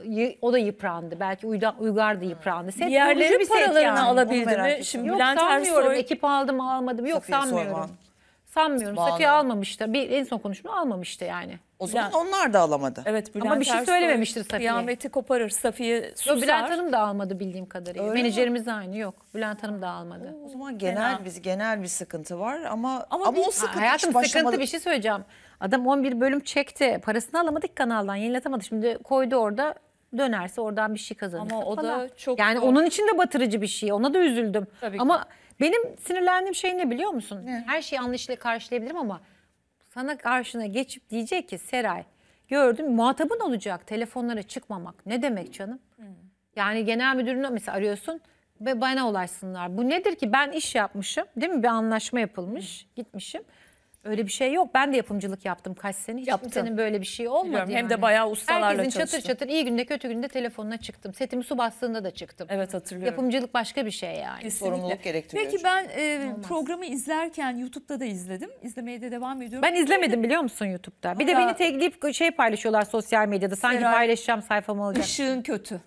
o da yıprandı. Belki Uygar da yıprandı. Set yorucu Diğerleri bir set paralarını yani. alabildi Onu merak mi? ettim. Şimdi Yok Bülent sanmıyorum. Ersoy Ekip aldım almadım. Yok Safiye sanmıyorum. Soyman. Sanmıyorum. Banu. Safiye almamıştı. En son konuşma almamıştı yani. O zaman Bülent- onlar da alamadı. Evet, Bülent Ama bir şey Ersoy söylememiştir Safiye. Kıyameti koparır, Safiye susar. Yok, Bülent Hanım da almadı bildiğim kadarıyla. Öyle Menajerimiz de aynı. Yok, Bülent Hanım da almadı. O zaman Fena. genel bir sıkıntı var ama biz- o sıkıntı Hayatım hiç başlamadı. sıkıntı, bir şey söyleyeceğim. Adam 11 bölüm çekti. Parasını alamadık kanaldan. Yeniletamadı. Şimdi koydu orada. Dönerse oradan bir şey kazanırsa Ama o da falan. çok yani zor. onun için de batırıcı bir şey. Ona da üzüldüm. Tabii ki. Ama benim sinirlendiğim şey ne biliyor musun? Her şeyi anlayışla karşılayabilirim ama sana karşına geçip diyecek ki Seray, gördüm, muhatabın olacak telefonlara çıkmamak. Ne demek canım? Yani genel müdürünü mesela arıyorsun ve bana ulaşsınlar. Bu nedir ki? Ben iş yapmışım, değil mi? Bir anlaşma yapılmış, gitmişim. Öyle bir şey yok. Ben de yapımcılık yaptım kaç sene. Hiç Yaptın. kimsenin böyle bir şey olmadı Biliyorum, yani. hem de bayağı ustalarla Herkesin çalıştın. çatır çatır iyi günde kötü günde telefonuna çıktım. Setimi su bastığında da çıktım. Evet, hatırlıyorum. Yapımcılık başka bir şey yani. Kesinlikle. Sorumluluk gerektiriyor Peki çünkü. ben programı izlerken YouTube'da da izledim. İzlemeye de devam ediyorum. Ben izlemedim biliyor musun YouTube'da? Bir de Hala- beni tagleyip şey paylaşıyorlar sosyal medyada. Sanki Seray, paylaşacağım sayfamı alacak. Işığın kötü.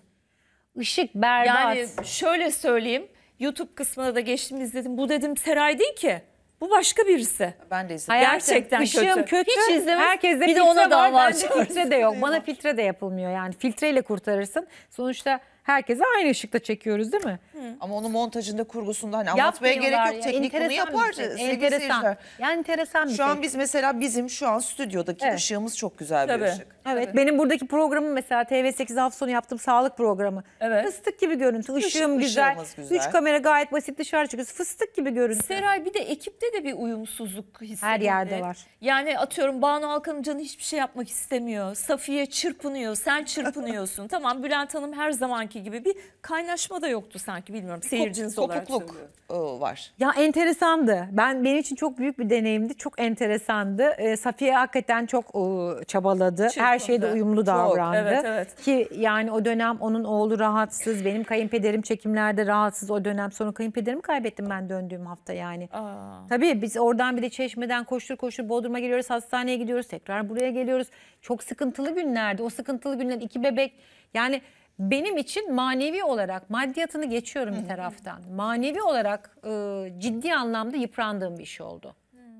Işık berbat. Yani şöyle söyleyeyim. YouTube kısmına da geçtim, izledim. Bu dedim Seray değil ki. Bu başka birisi. Ben de izledim. Hayatım, gerçekten ışığım kötü. kötü. Hiç izlemez. Herkeste Bir de filtre ona var. dava Bende açarsın. filtre de yok. Bana filtre de yapılmıyor yani. Filtreyle kurtarırsın. Sonuçta herkese aynı ışıkta çekiyoruz değil mi? Ama onun montajında, kurgusunda hani anlatmaya gerek Yapmıyorlar yok. ya. Teknik bunu Enteresan yapar. bir şey. sevgili Enteresan. seyirciler. Yani enteresan bir Şu şey. an biz mesela bizim şu an stüdyodaki Evet. ışığımız çok güzel bir Tabii. ışık. Evet, benim buradaki programım mesela TV8 hafta sonu yaptığım sağlık programı. Evet. Fıstık gibi görüntü, ışığım güzel. ışığımız güzel. 3 kamera gayet basit, dışarı çıkıyoruz. Fıstık gibi görüntü. Seray, bir de ekipte de bir uyumsuzluk hissedildi. Her yerde var. Yani atıyorum Banu Alkan'ın canı hiçbir şey yapmak istemiyor. Safiye çırpınıyor, sen çırpınıyorsun. Tamam, Bülent Hanım her zamanki gibi bir kaynaşma da yoktu sanki, bilmiyorum. Seyirciniz olarak Kopukluk söylüyorum. var. Ya enteresandı. Benim için çok büyük bir deneyimdi. Çok enteresandı. Safiye hakikaten çok çabaladı. Her Çırpındı. şeyde uyumlu davrandı. evet, evet. Ki yani o dönem onun oğlu rahatsız. Benim kayınpederim çekimlerde rahatsız o dönem. Sonra kayınpederimi kaybettim ben döndüğüm hafta yani. Tabii biz oradan bir de Çeşme'den koştur koştur Bodrum'a geliyoruz. Hastaneye gidiyoruz. Tekrar buraya geliyoruz. Çok sıkıntılı günlerdi. O sıkıntılı günler 2 bebek. Yani benim için manevi olarak, maddiyatını geçiyorum bir taraftan. Manevi olarak ciddi anlamda yıprandığım bir iş oldu.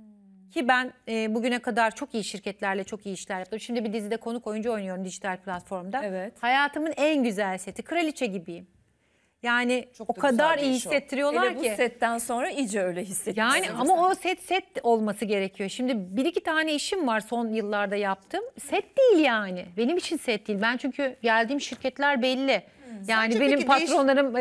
Ki ben bugüne kadar çok iyi şirketlerle çok iyi işler yaptım. Şimdi bir dizide konuk oyuncu oynuyorum dijital platformda. Evet. Hayatımın en güzel seti, kraliçe gibiyim. Yani Çok o da güzel kadar bir iyi iş o. hissettiriyorlar Hele bu ki. setten sonra iyice öyle hissettim. Yani ama o set olması gerekiyor. Şimdi 1-2 tane işim var son yıllarda yaptım. Set değil yani. Benim için set değil. Ben çünkü geldiğim şirketler belli. Yani Sence benim peki patronlarım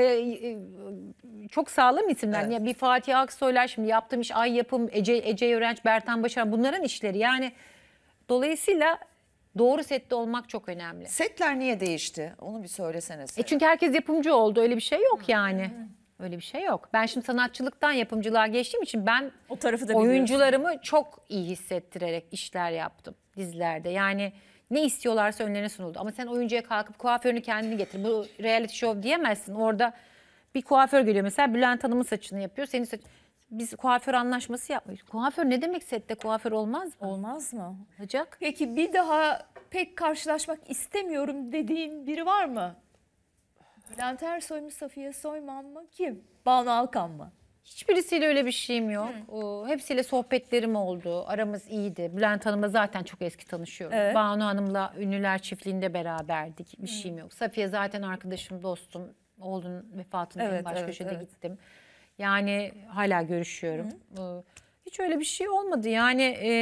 çok sağlam isimler. Evet. Ya bir Fatih Aksoylar, şimdi yaptığım iş Ay Yapım, Ece Yörenç, Bertan Başaran, bunların işleri. Yani dolayısıyla doğru sette olmak çok önemli. Setler niye değişti? Onu bir söylesene sen. Çünkü herkes yapımcı oldu. Öyle bir şey yok yani. Öyle bir şey yok. Ben şimdi sanatçılıktan yapımcılığa geçtiğim için ben O tarafı da biliyorsun. oyuncularımı çok iyi hissettirerek işler yaptım dizilerde. Yani ne istiyorlarsa önlerine sunuldu. Ama sen oyuncuya kalkıp kuaförünü kendini getir. Bu reality show diyemezsin. Orada bir kuaför geliyor mesela, Bülent Hanım'ın saçını yapıyor. Senin biz kuaför anlaşması yapmıyoruz. Kuaför ne demek, sette kuaför olmaz mı? Olmaz mı? Olacak. Peki bir daha pek karşılaşmak istemiyorum dediğin biri var mı? Bülent Ersoy mu, Safiye Soyman mı? Kim? Banu Alkan mı? Hiçbirisiyle öyle bir şeyim yok. Hepsiyle sohbetlerim oldu. Aramız iyiydi. Bülent Hanım'la zaten çok eski tanışıyoruz. Evet. Banu Hanım'la Ünlüler Çiftliği'nde beraberdik. Bir şeyim yok. Safiye zaten arkadaşım, dostum. Oğlunun vefatında en baş köşede gittim. Yani hala görüşüyorum. Hiç öyle bir şey olmadı. Yani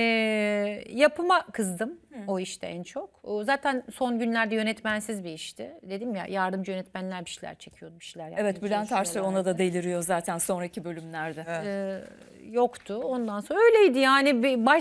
yapıma kızdım o işte en çok. Zaten son günlerde yönetmensiz bir işti. Dedim ya, yardımcı yönetmenler bir şeyler çekiyordu, bir şeyler yapmaya Evet, Bülent Ersoy ona çalışıyorlardı. da deliriyor zaten sonraki bölümlerde. Yoktu. Ondan sonra öyleydi yani,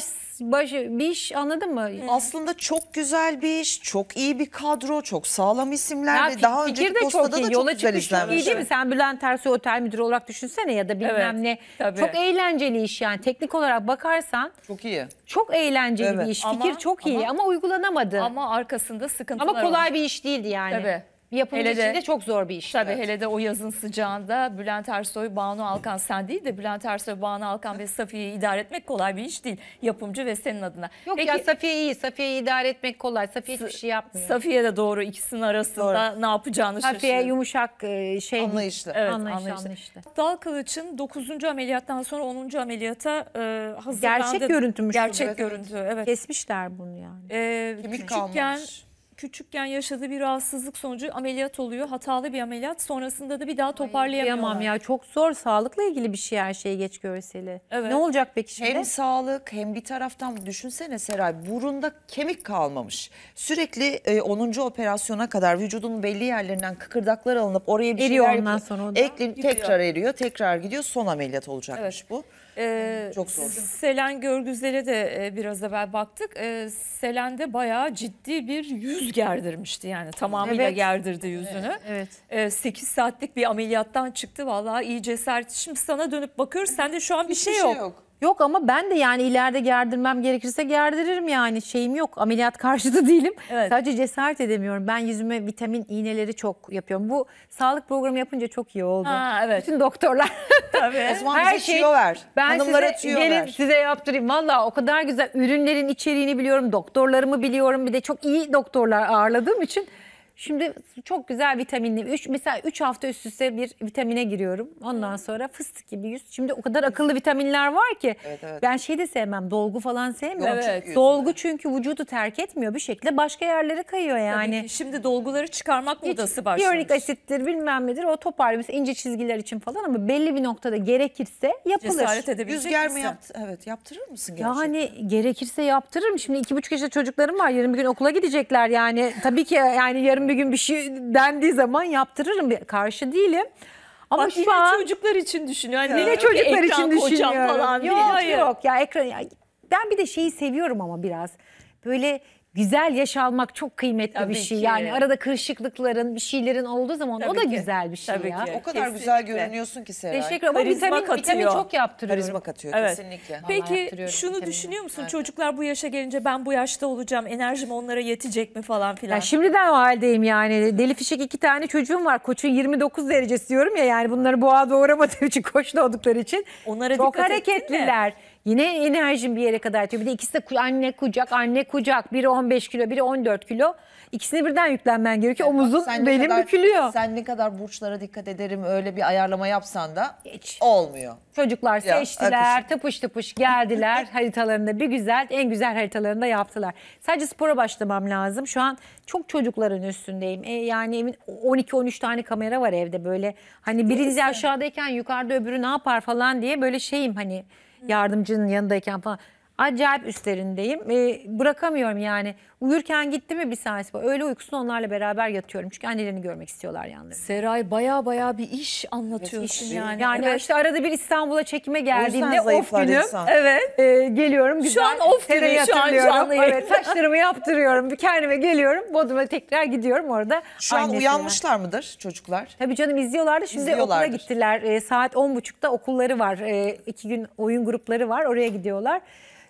bir iş, anladın mı? Aslında çok güzel bir iş, çok iyi bir kadro, çok sağlam isimler Ya ve daha fikir önceki de postada çok da iyi. çok Yola güzel çıkış çok iyi izlenmiş. değil mi? Sen Bülent Ersoy otel müdürü olarak düşünsene ya da bilmem ne. tabii. Çok eğlenceli iş yani. Teknik olarak bakarsan Çok iyi. çok eğlenceli Evet. bir iş. Fikir Ama- çok iyi ama uygulanamadı. Ama arkasında sıkıntılar Ama kolay olmuş. bir iş değildi yani. Tabii. Bir yapımcı Hele de- için de çok zor bir iş. Tabii hele de o yazın sıcağında Bülent Ersoy, Banu Alkan, sen değil de Bülent Ersoy, Banu Alkan ve Safiye'yi idare etmek kolay bir iş değil. Yapımcı ve senin adına. Yok Peki, ya, Safiye iyi. Safiye'yi idare etmek kolay. Safiye hiçbir şey yapmıyor. Safiye de doğru, ikisinin arasında ne yapacağını Safiye şaşırıyor. yumuşak, şey. Anlayışlı. Evet, Anlayışlı. anlayışlı. Dal Kılıç'ın 9. ameliyattan sonra 10. ameliyata hazırlandı. Gerçek görüntümüş bu. Gerçek Evet, görüntü, evet. Kesmişler bunu yani. Kemik Küçükken kalmamış. küçükken yaşadığı bir rahatsızlık sonucu ameliyat oluyor. Hatalı bir ameliyat. Sonrasında da bir daha toparlayamıyorlar. Kıyamam ya, çok zor. Sağlıkla ilgili bir şey her şey, geç görseli. Evet. Ne olacak peki şimdi? Hem sağlık hem bir taraftan düşünsene Seray, burunda kemik kalmamış. Sürekli 10. operasyona kadar vücudunun belli yerlerinden kıkırdaklar alınıp oraya bir Eriyor şeyler ondan yapıyor. sonra o da. Eklenip tekrar eriyor, tekrar gidiyor. Son ameliyat olacakmış bu. Çok zor. Selen Görgüzel'e de biraz evvel baktık. Selen de bayağı ciddi bir yüz gerdirmişti yani. Tamamıyla Evet. gerdirdi yüzünü. Evet. 8 saatlik bir ameliyattan çıktı. Vallahi iyi cesaret. Şimdi sana dönüp bakıyoruz. Sende şu an bir şey yok. Yok ama ben de yani ileride gerdirmem gerekirse gerdiririm yani, şeyim yok. Ameliyat karşıtı değilim. Evet. Sadece cesaret edemiyorum. Ben yüzüme vitamin iğneleri çok yapıyorum. Bu sağlık programı yapınca çok iyi oldu. Ha, evet. Bütün doktorlar. Tabii. O zaman Her bize şey- tüyo ver. Ben Hanımlara size tüyo gelin ver. size yaptırayım. Valla o kadar güzel, ürünlerin içeriğini biliyorum, doktorlarımı biliyorum. Bir de çok iyi doktorlar ağırladığım için şimdi çok güzel vitaminli. Mesela 3 hafta üst üste bir vitamine giriyorum. Ondan sonra fıstık gibi yüz. Şimdi o kadar akıllı vitaminler var ki. Evet, evet. Ben şey de sevmem, dolgu falan sevmiyorum. Evet. Çok Dolgu çünkü vücudu terk etmiyor, bir şekilde başka yerlere kayıyor yani. Tabii ki. Şimdi dolguları çıkarmak modası başlamış. Hyaluronik asittir bilmem nedir, o toparlıyor. Mesela ince çizgiler için falan, ama belli bir noktada gerekirse yapılır. Cesaret edebilecek Yüz germe misin? yaptı. Evet, yaptırır mısın gerçekten? Yani gerekirse yaptırırım. Şimdi 2,5 yaşında çocuklarım var. Yarın bir gün okula gidecekler yani. Tabii ki yani yarın bir gün bir şey dendiği zaman yaptırırım. Karşı değilim. Ama Bak, şu yine an çocuklar için düşünüyor. Yani yine diyor ki çocuklar ekran için koyacağım düşünüyorum. falan değil. Yok Hayır. yok ya, ekran ya. Ben bir de şeyi seviyorum ama biraz. Böyle güzel yaş almak çok kıymetli Tabii bir şey. ki. Yani arada kırışıklıkların, bir şeylerin olduğu zaman o Tabii da ki. güzel bir şey Tabii ya. ki. O kadar Kesinlikle. güzel görünüyorsun ki Seray. Teşekkür ederim. Ama Karizma vitamin katıyor. çok yaptırıyorum. Karizma katıyor Evet. kesinlikle. Peki yaptırıyorum şunu vitamini. düşünüyor musun? Çocuklar bu yaşa gelince ben bu yaşta olacağım, enerjim onlara yetecek mi falan filan. Ya şimdiden o haldeyim yani. Deli fişek 2 tane çocuğum var. Koçun 29 derecesi diyorum ya, yani bunları boğa doğuramadığım için, koç doğdukları için. Onlara Çok dikkat ettin mi? hareketliler. Yine enerjim bir yere kadar yetiyor. Bir de ikisi de anne kucak. Biri 15 kilo, biri 14 kilo. İkisine birden yüklenmen gerekiyor. Omuzun, Sen ne belim kadar- bükülüyor. Sen ne kadar burçlara dikkat ederim öyle bir ayarlama yapsan da Hiç. olmuyor. Çocuklar Ya, seçtiler, akış. tıpış tıpış geldiler. Haritalarında bir güzel, en güzel haritalarını da yaptılar. Sadece spora başlamam lazım. Şu an çok çocukların üstündeyim. Yani evin 12-13 tane kamera var evde böyle. Hani birisi aşağıdayken yukarıda öbürü ne yapar falan diye böyle şeyim, hani yardımcının yanındayken falan. Acayip üstlerindeyim. Bırakamıyorum yani. Uyurken gitti mi bir saat spor. Öğle uykusunu onlarla beraber yatıyorum. Çünkü annelerini görmek istiyorlar yanlarında. Seray baya bir iş anlatıyorsun yani. Yani Evet. işte arada bir İstanbul'a çekime O yüzden geldiğimde off zayıflar günüm. insan. Evet. Geliyorum güzel. an off günü, Serayı şu an hatırlıyorum. canlı yayın. Evet, saçlarımı yaptırıyorum. Bir kendime geliyorum. Bodrum'a tekrar gidiyorum orada. Şu an annesiyle. uyanmışlar mıdır çocuklar? Tabii canım, izliyorlardı. Şimdi okula İzliyorlardır. gittiler. Saat 10.30'da okulları var. 2 gün oyun grupları var. Oraya gidiyorlar.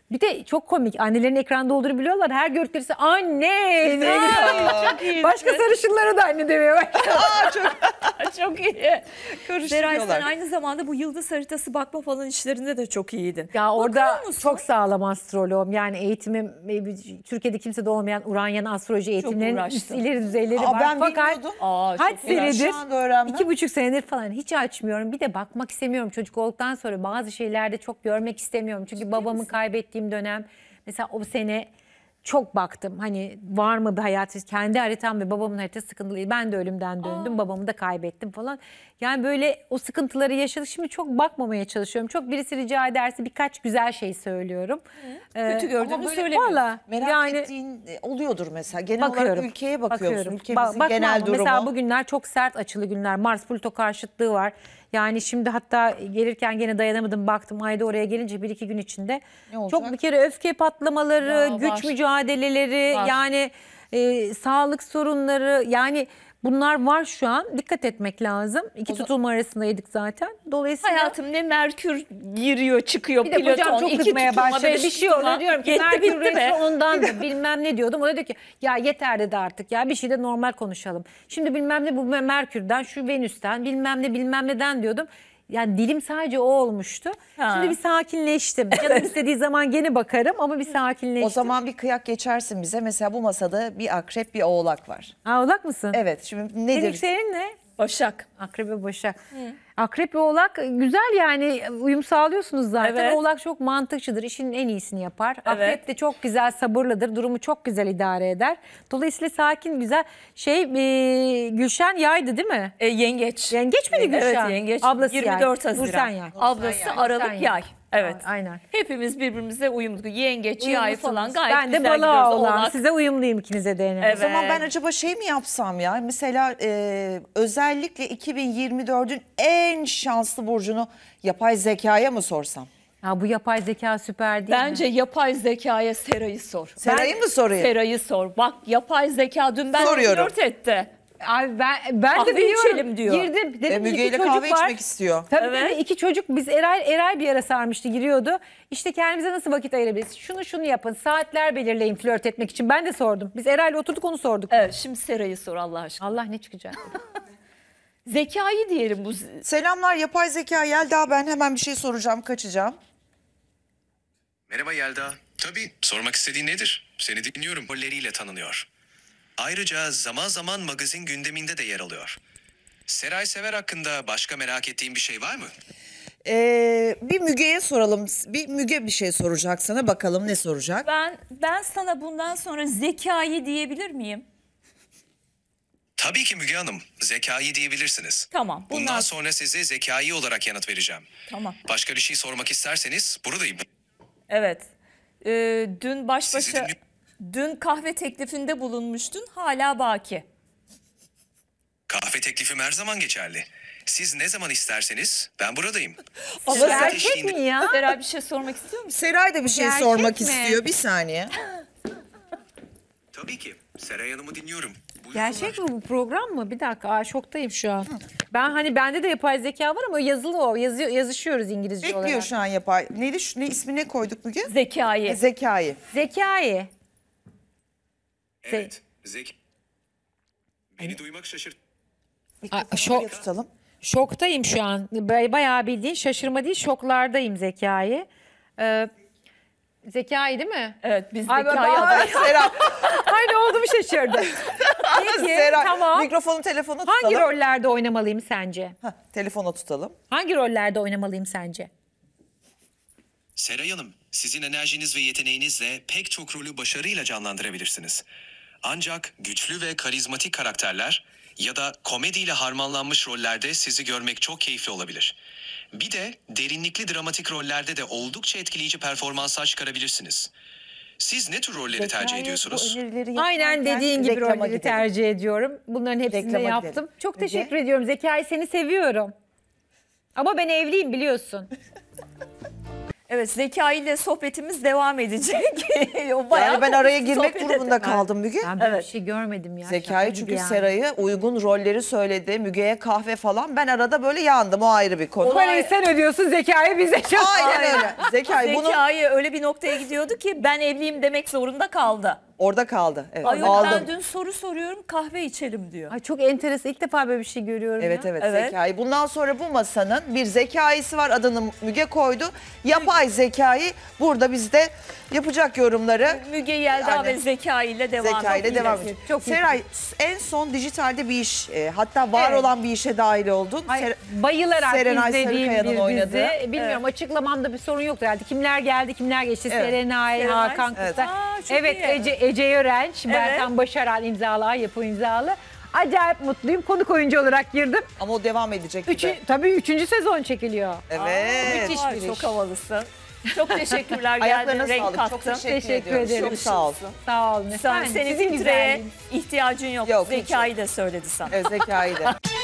Bir de çok komik. Annelerin ekranda olduğunu biliyorlar. Her gördükleri anne diye giriyor. Başka sarışınlara da anne demeye başlıyor. Çok iyi. Seray, sen aynı zamanda bu yıldız haritası bakma falan işlerinde de çok iyiydin. Ya orada Bakıyor musun? çok sağlam astroloğum. Yani eğitimim Türkiye'de kimse de olmayan Uranya'nın astroloji eğitimlerinin üst uğraştın. ileri düzeyleri Aa, var. ben Fakat bilmiyordum. kaç çok iyi. senedir, Şu anda öğrenmem. 2,5 senedir falan hiç açmıyorum. Bir de bakmak istemiyorum. Çocuk olduktan sonra bazı şeylerde çok görmek istemiyorum. Çünkü babamı kaybettiğim dönem mesela o sene çok baktım. Hani var mı bir hayat? Kendi haritam ve babamın haritası sıkıntılıydı. Ben de ölümden döndüm. Babamı da kaybettim falan. Yani böyle o sıkıntıları yaşadık. Şimdi çok bakmamaya çalışıyorum. Çok birisi rica ederse birkaç güzel şey söylüyorum. Kötü gördüğünü Ama böyle söylemiyorsun. Valla Merak yani ettiğin oluyordur mesela. Genel olarak ülkeye bakıyor musun? Ülkemizin Bakmam genel ama durumu. mesela bugünler çok sert açılı günler. Mars Plüto karşıtlığı var. Yani şimdi hatta gelirken gene dayanamadım, baktım ayda oraya gelince 1-2 gün içinde Ne olacak? çok bir kere öfke patlamaları, Ya, güç var. mücadeleleri, Var. yani sağlık sorunları, yani bunlar var şu an. Dikkat etmek lazım. İki tutulma arasındaydık zaten. Dolayısıyla Hayatım ne Merkür giriyor çıkıyor bir de Plüton. kocam çok iki kızmaya tutulma, başladı. beş Bir şey tutulma. oluyor, diyorum ki Yetti, Merkür bitti Retrosu be. ondandır bilmem ne diyordum. O da diyor ki ya yeter dedi artık ya, bir şey de normal konuşalım. Şimdi bilmem ne bu Merkür'den, şu Venüs'ten, bilmem neden diyordum. Yani dilim sadece o olmuştu. Ha. Şimdi bir sakinleştim. Canım istediği zaman gene bakarım ama bir sakinleştim. O zaman bir kıyak geçersin bize. Mesela bu masada bir akrep, bir oğlak var. Ha, oğlak mısın? Evet, şimdi Senin nedir? yükselenin ne? Başak. Akrep ve Başak. Akrep ve Oğlak güzel, yani uyum sağlıyorsunuz zaten. Evet. Oğlak çok mantıkçıdır, işinin en iyisini yapar. Evet. Akrep de çok güzel, sabırlıdır, durumu çok güzel idare eder. Dolayısıyla sakin, güzel. Gülşen yaydı değil mi? Yengeç. Yengeç miydi Gülşen? Evet, yengeç. Ablası 24 yay. Haziran. Nursen yay. Ablası Nursen Aralık yay. yay. Evet. Aynen. Hepimiz birbirimize uyumlu. Yengeç, Uyumlu yay falan sanırız. gayet ben de güzel balığa gidiyoruz. olan, Oğlak. size uyumluyum ikinize de. Evet. O zaman ben acaba şey mi yapsam ya? Mesela özellikle 2024'ün en şanslı burcunu yapay zekaya mı sorsam? Ya bu yapay zeka süper değil mi? Bence yapay zekaya Seray'ı sor. Seray'ı mı sorayım? Seray'ı sor. Bak yapay zeka dün ben Soruyorum. flört etti. Abi ben Kahve de biliyorum. içelim diyor. Girdim. Dedim Müge iki ile çocuk kahve var. içmek istiyor. Tabii Evet. tabii, iki çocuk, biz Eray bir ara sarmıştı, giriyordu. İşte kendimize nasıl vakit ayırabiliriz? Şunu yapın, saatler belirleyin flört etmek için. Ben de sordum. Biz Eray'la oturduk, onu sorduk. Evet, şimdi Seray'ı sor Allah aşkına. Allah ne çıkacak? Zekayı diyelim bu. Selamlar yapay zeka Yelda, ben hemen bir şey soracağım, kaçacağım. Merhaba Yelda. Tabii, sormak istediğin nedir? Seni dinliyorum. Rolleriyle tanınıyor. Ayrıca zaman zaman magazin gündeminde de yer alıyor. Seray Sever hakkında başka merak ettiğin bir şey var mı? Bir Müge'ye soralım. Bir Müge bir şey soracak sana, bakalım ne soracak? Ben sana bundan sonra zekayı diyebilir miyim? Tabii ki Müge Hanım. Zekayı diyebilirsiniz. Tamam. Bundan sonra size zekayı olarak yanıt vereceğim. Tamam. Başka bir şey sormak isterseniz buradayım. Evet. Dün baş Sizi başa dinliyorum. dün kahve teklifinde bulunmuştun. Hala baki. Kahve teklifim her zaman geçerli. Siz ne zaman isterseniz ben buradayım. Ama Saat Gerçek eşliğinde- mi ya? Seray bir şey sormak istiyor musun? Seray da bir şey Gerçek sormak mi? istiyor, bir saniye. Tabii ki. Seray Hanım'ı dinliyorum. Gerçek mi bu program mı? Bir dakika, şoktayım şu an. Ben hani bende de yapay zeka var ama yazılı o. Yazışıyoruz İngilizce Bekliyor olarak. şu an yapay. Neydi, ne ismi, ne koyduk Müge? Zekayı. Zekayı. Zekayı. Evet. Beni duymak şaşırt. Şöyle tutalım. Şoktayım şu an. Bayağı bildiğin şaşırma değil, şoklardayım Zekai. Zekai değil mi? Evet, biz Ay, zekayı Ay, Seray. Ay ne oldu, bir şaşırdım. Peki Seray. tamam. Mikrofonu, telefonu tutalım. Hangi rollerde oynamalıyım sence? Telefonu tutalım. Hangi rollerde oynamalıyım sence? Seray Hanım, sizin enerjiniz ve yeteneğinizle pek çok rolü başarıyla canlandırabilirsiniz. Ancak güçlü ve karizmatik karakterler ya da komediyle harmanlanmış rollerde sizi görmek çok keyifli olabilir. Bir de derinlikli dramatik rollerde de oldukça etkileyici performanslar çıkarabilirsiniz. Siz ne tür rolleri tercih Zekayı ediyorsunuz? bu önerileri Aynen yaparken dediğin gibi reklama rolleri gidelim. tercih ediyorum. Bunların hepsini de Reklama yaptım. gidelim. Çok Müge? teşekkür ediyorum Zekai, seni seviyorum. Ama ben evliyim biliyorsun. Evet, Zekai ile sohbetimiz devam edecek. O bayağı Yani ben araya girmek sohbet durumunda ettim. kaldım Müge. Ben böyle Evet. bir şey görmedim ya. Zekai Şaka çünkü gibi yani. Seray'ı uygun rolleri söyledi. Müge'ye kahve falan. Ben arada böyle yandım, o ayrı bir konu. Parayı sen ödüyorsun, Zekai bize çok. Aynen öyle. Zekai bunu Zekai öyle bir noktaya gidiyordu ki ben evliyim demek zorunda kaldı. orada kaldı. Evet, Ay yok, aldım. ben dün soru soruyorum, kahve içelim diyor. Ay çok enteresan. İlk defa böyle bir şey görüyorum Evet ya. evet, Evet. Zekai. Bundan sonra bu masanın bir zekaisi var, adını Müge koydu. Yapay zekayı burada bizde yapacak yorumları. Müge Yelda Yani- ve Zekai ile devam Zeka ile ediyoruz. devam ediyor. Çok iyi. Seray en son dijitalde bir iş, hatta var Evet. olan bir işe dahil oldun. Ay, bayılarak Serenay izlediğim Sarıkaya'nın bir oynadığı. dizi. Bilmiyorum, açıklamamda bir sorun yoktu herhalde. Kimler geldi, kimler geçti? Evet. Serenay, Serenay, Hakan evet. Kutay. Aa, çok Evet, iyi. Ece Yörenç, Bertan Başaran imzalı, yapı imzalı. Acayip mutluyum. Konuk oyuncu olarak girdim. Ama o devam edecek gibi. Tabii 3. sezon çekiliyor. Evet. müthiş bir Çok iş. havalısın. Çok teşekkürler, Ayaklarına geldin, renk sağlık. kattın. Çok teşekkür Teşekkür ediyoruz. ederim. Çok sağ ol. Sağ olun Sen, efendim. senin Sizin filtreye güzelliğiniz. ihtiyacın yok. Yok, hiç Zekai de söyledi sana. Evet, Zekai de.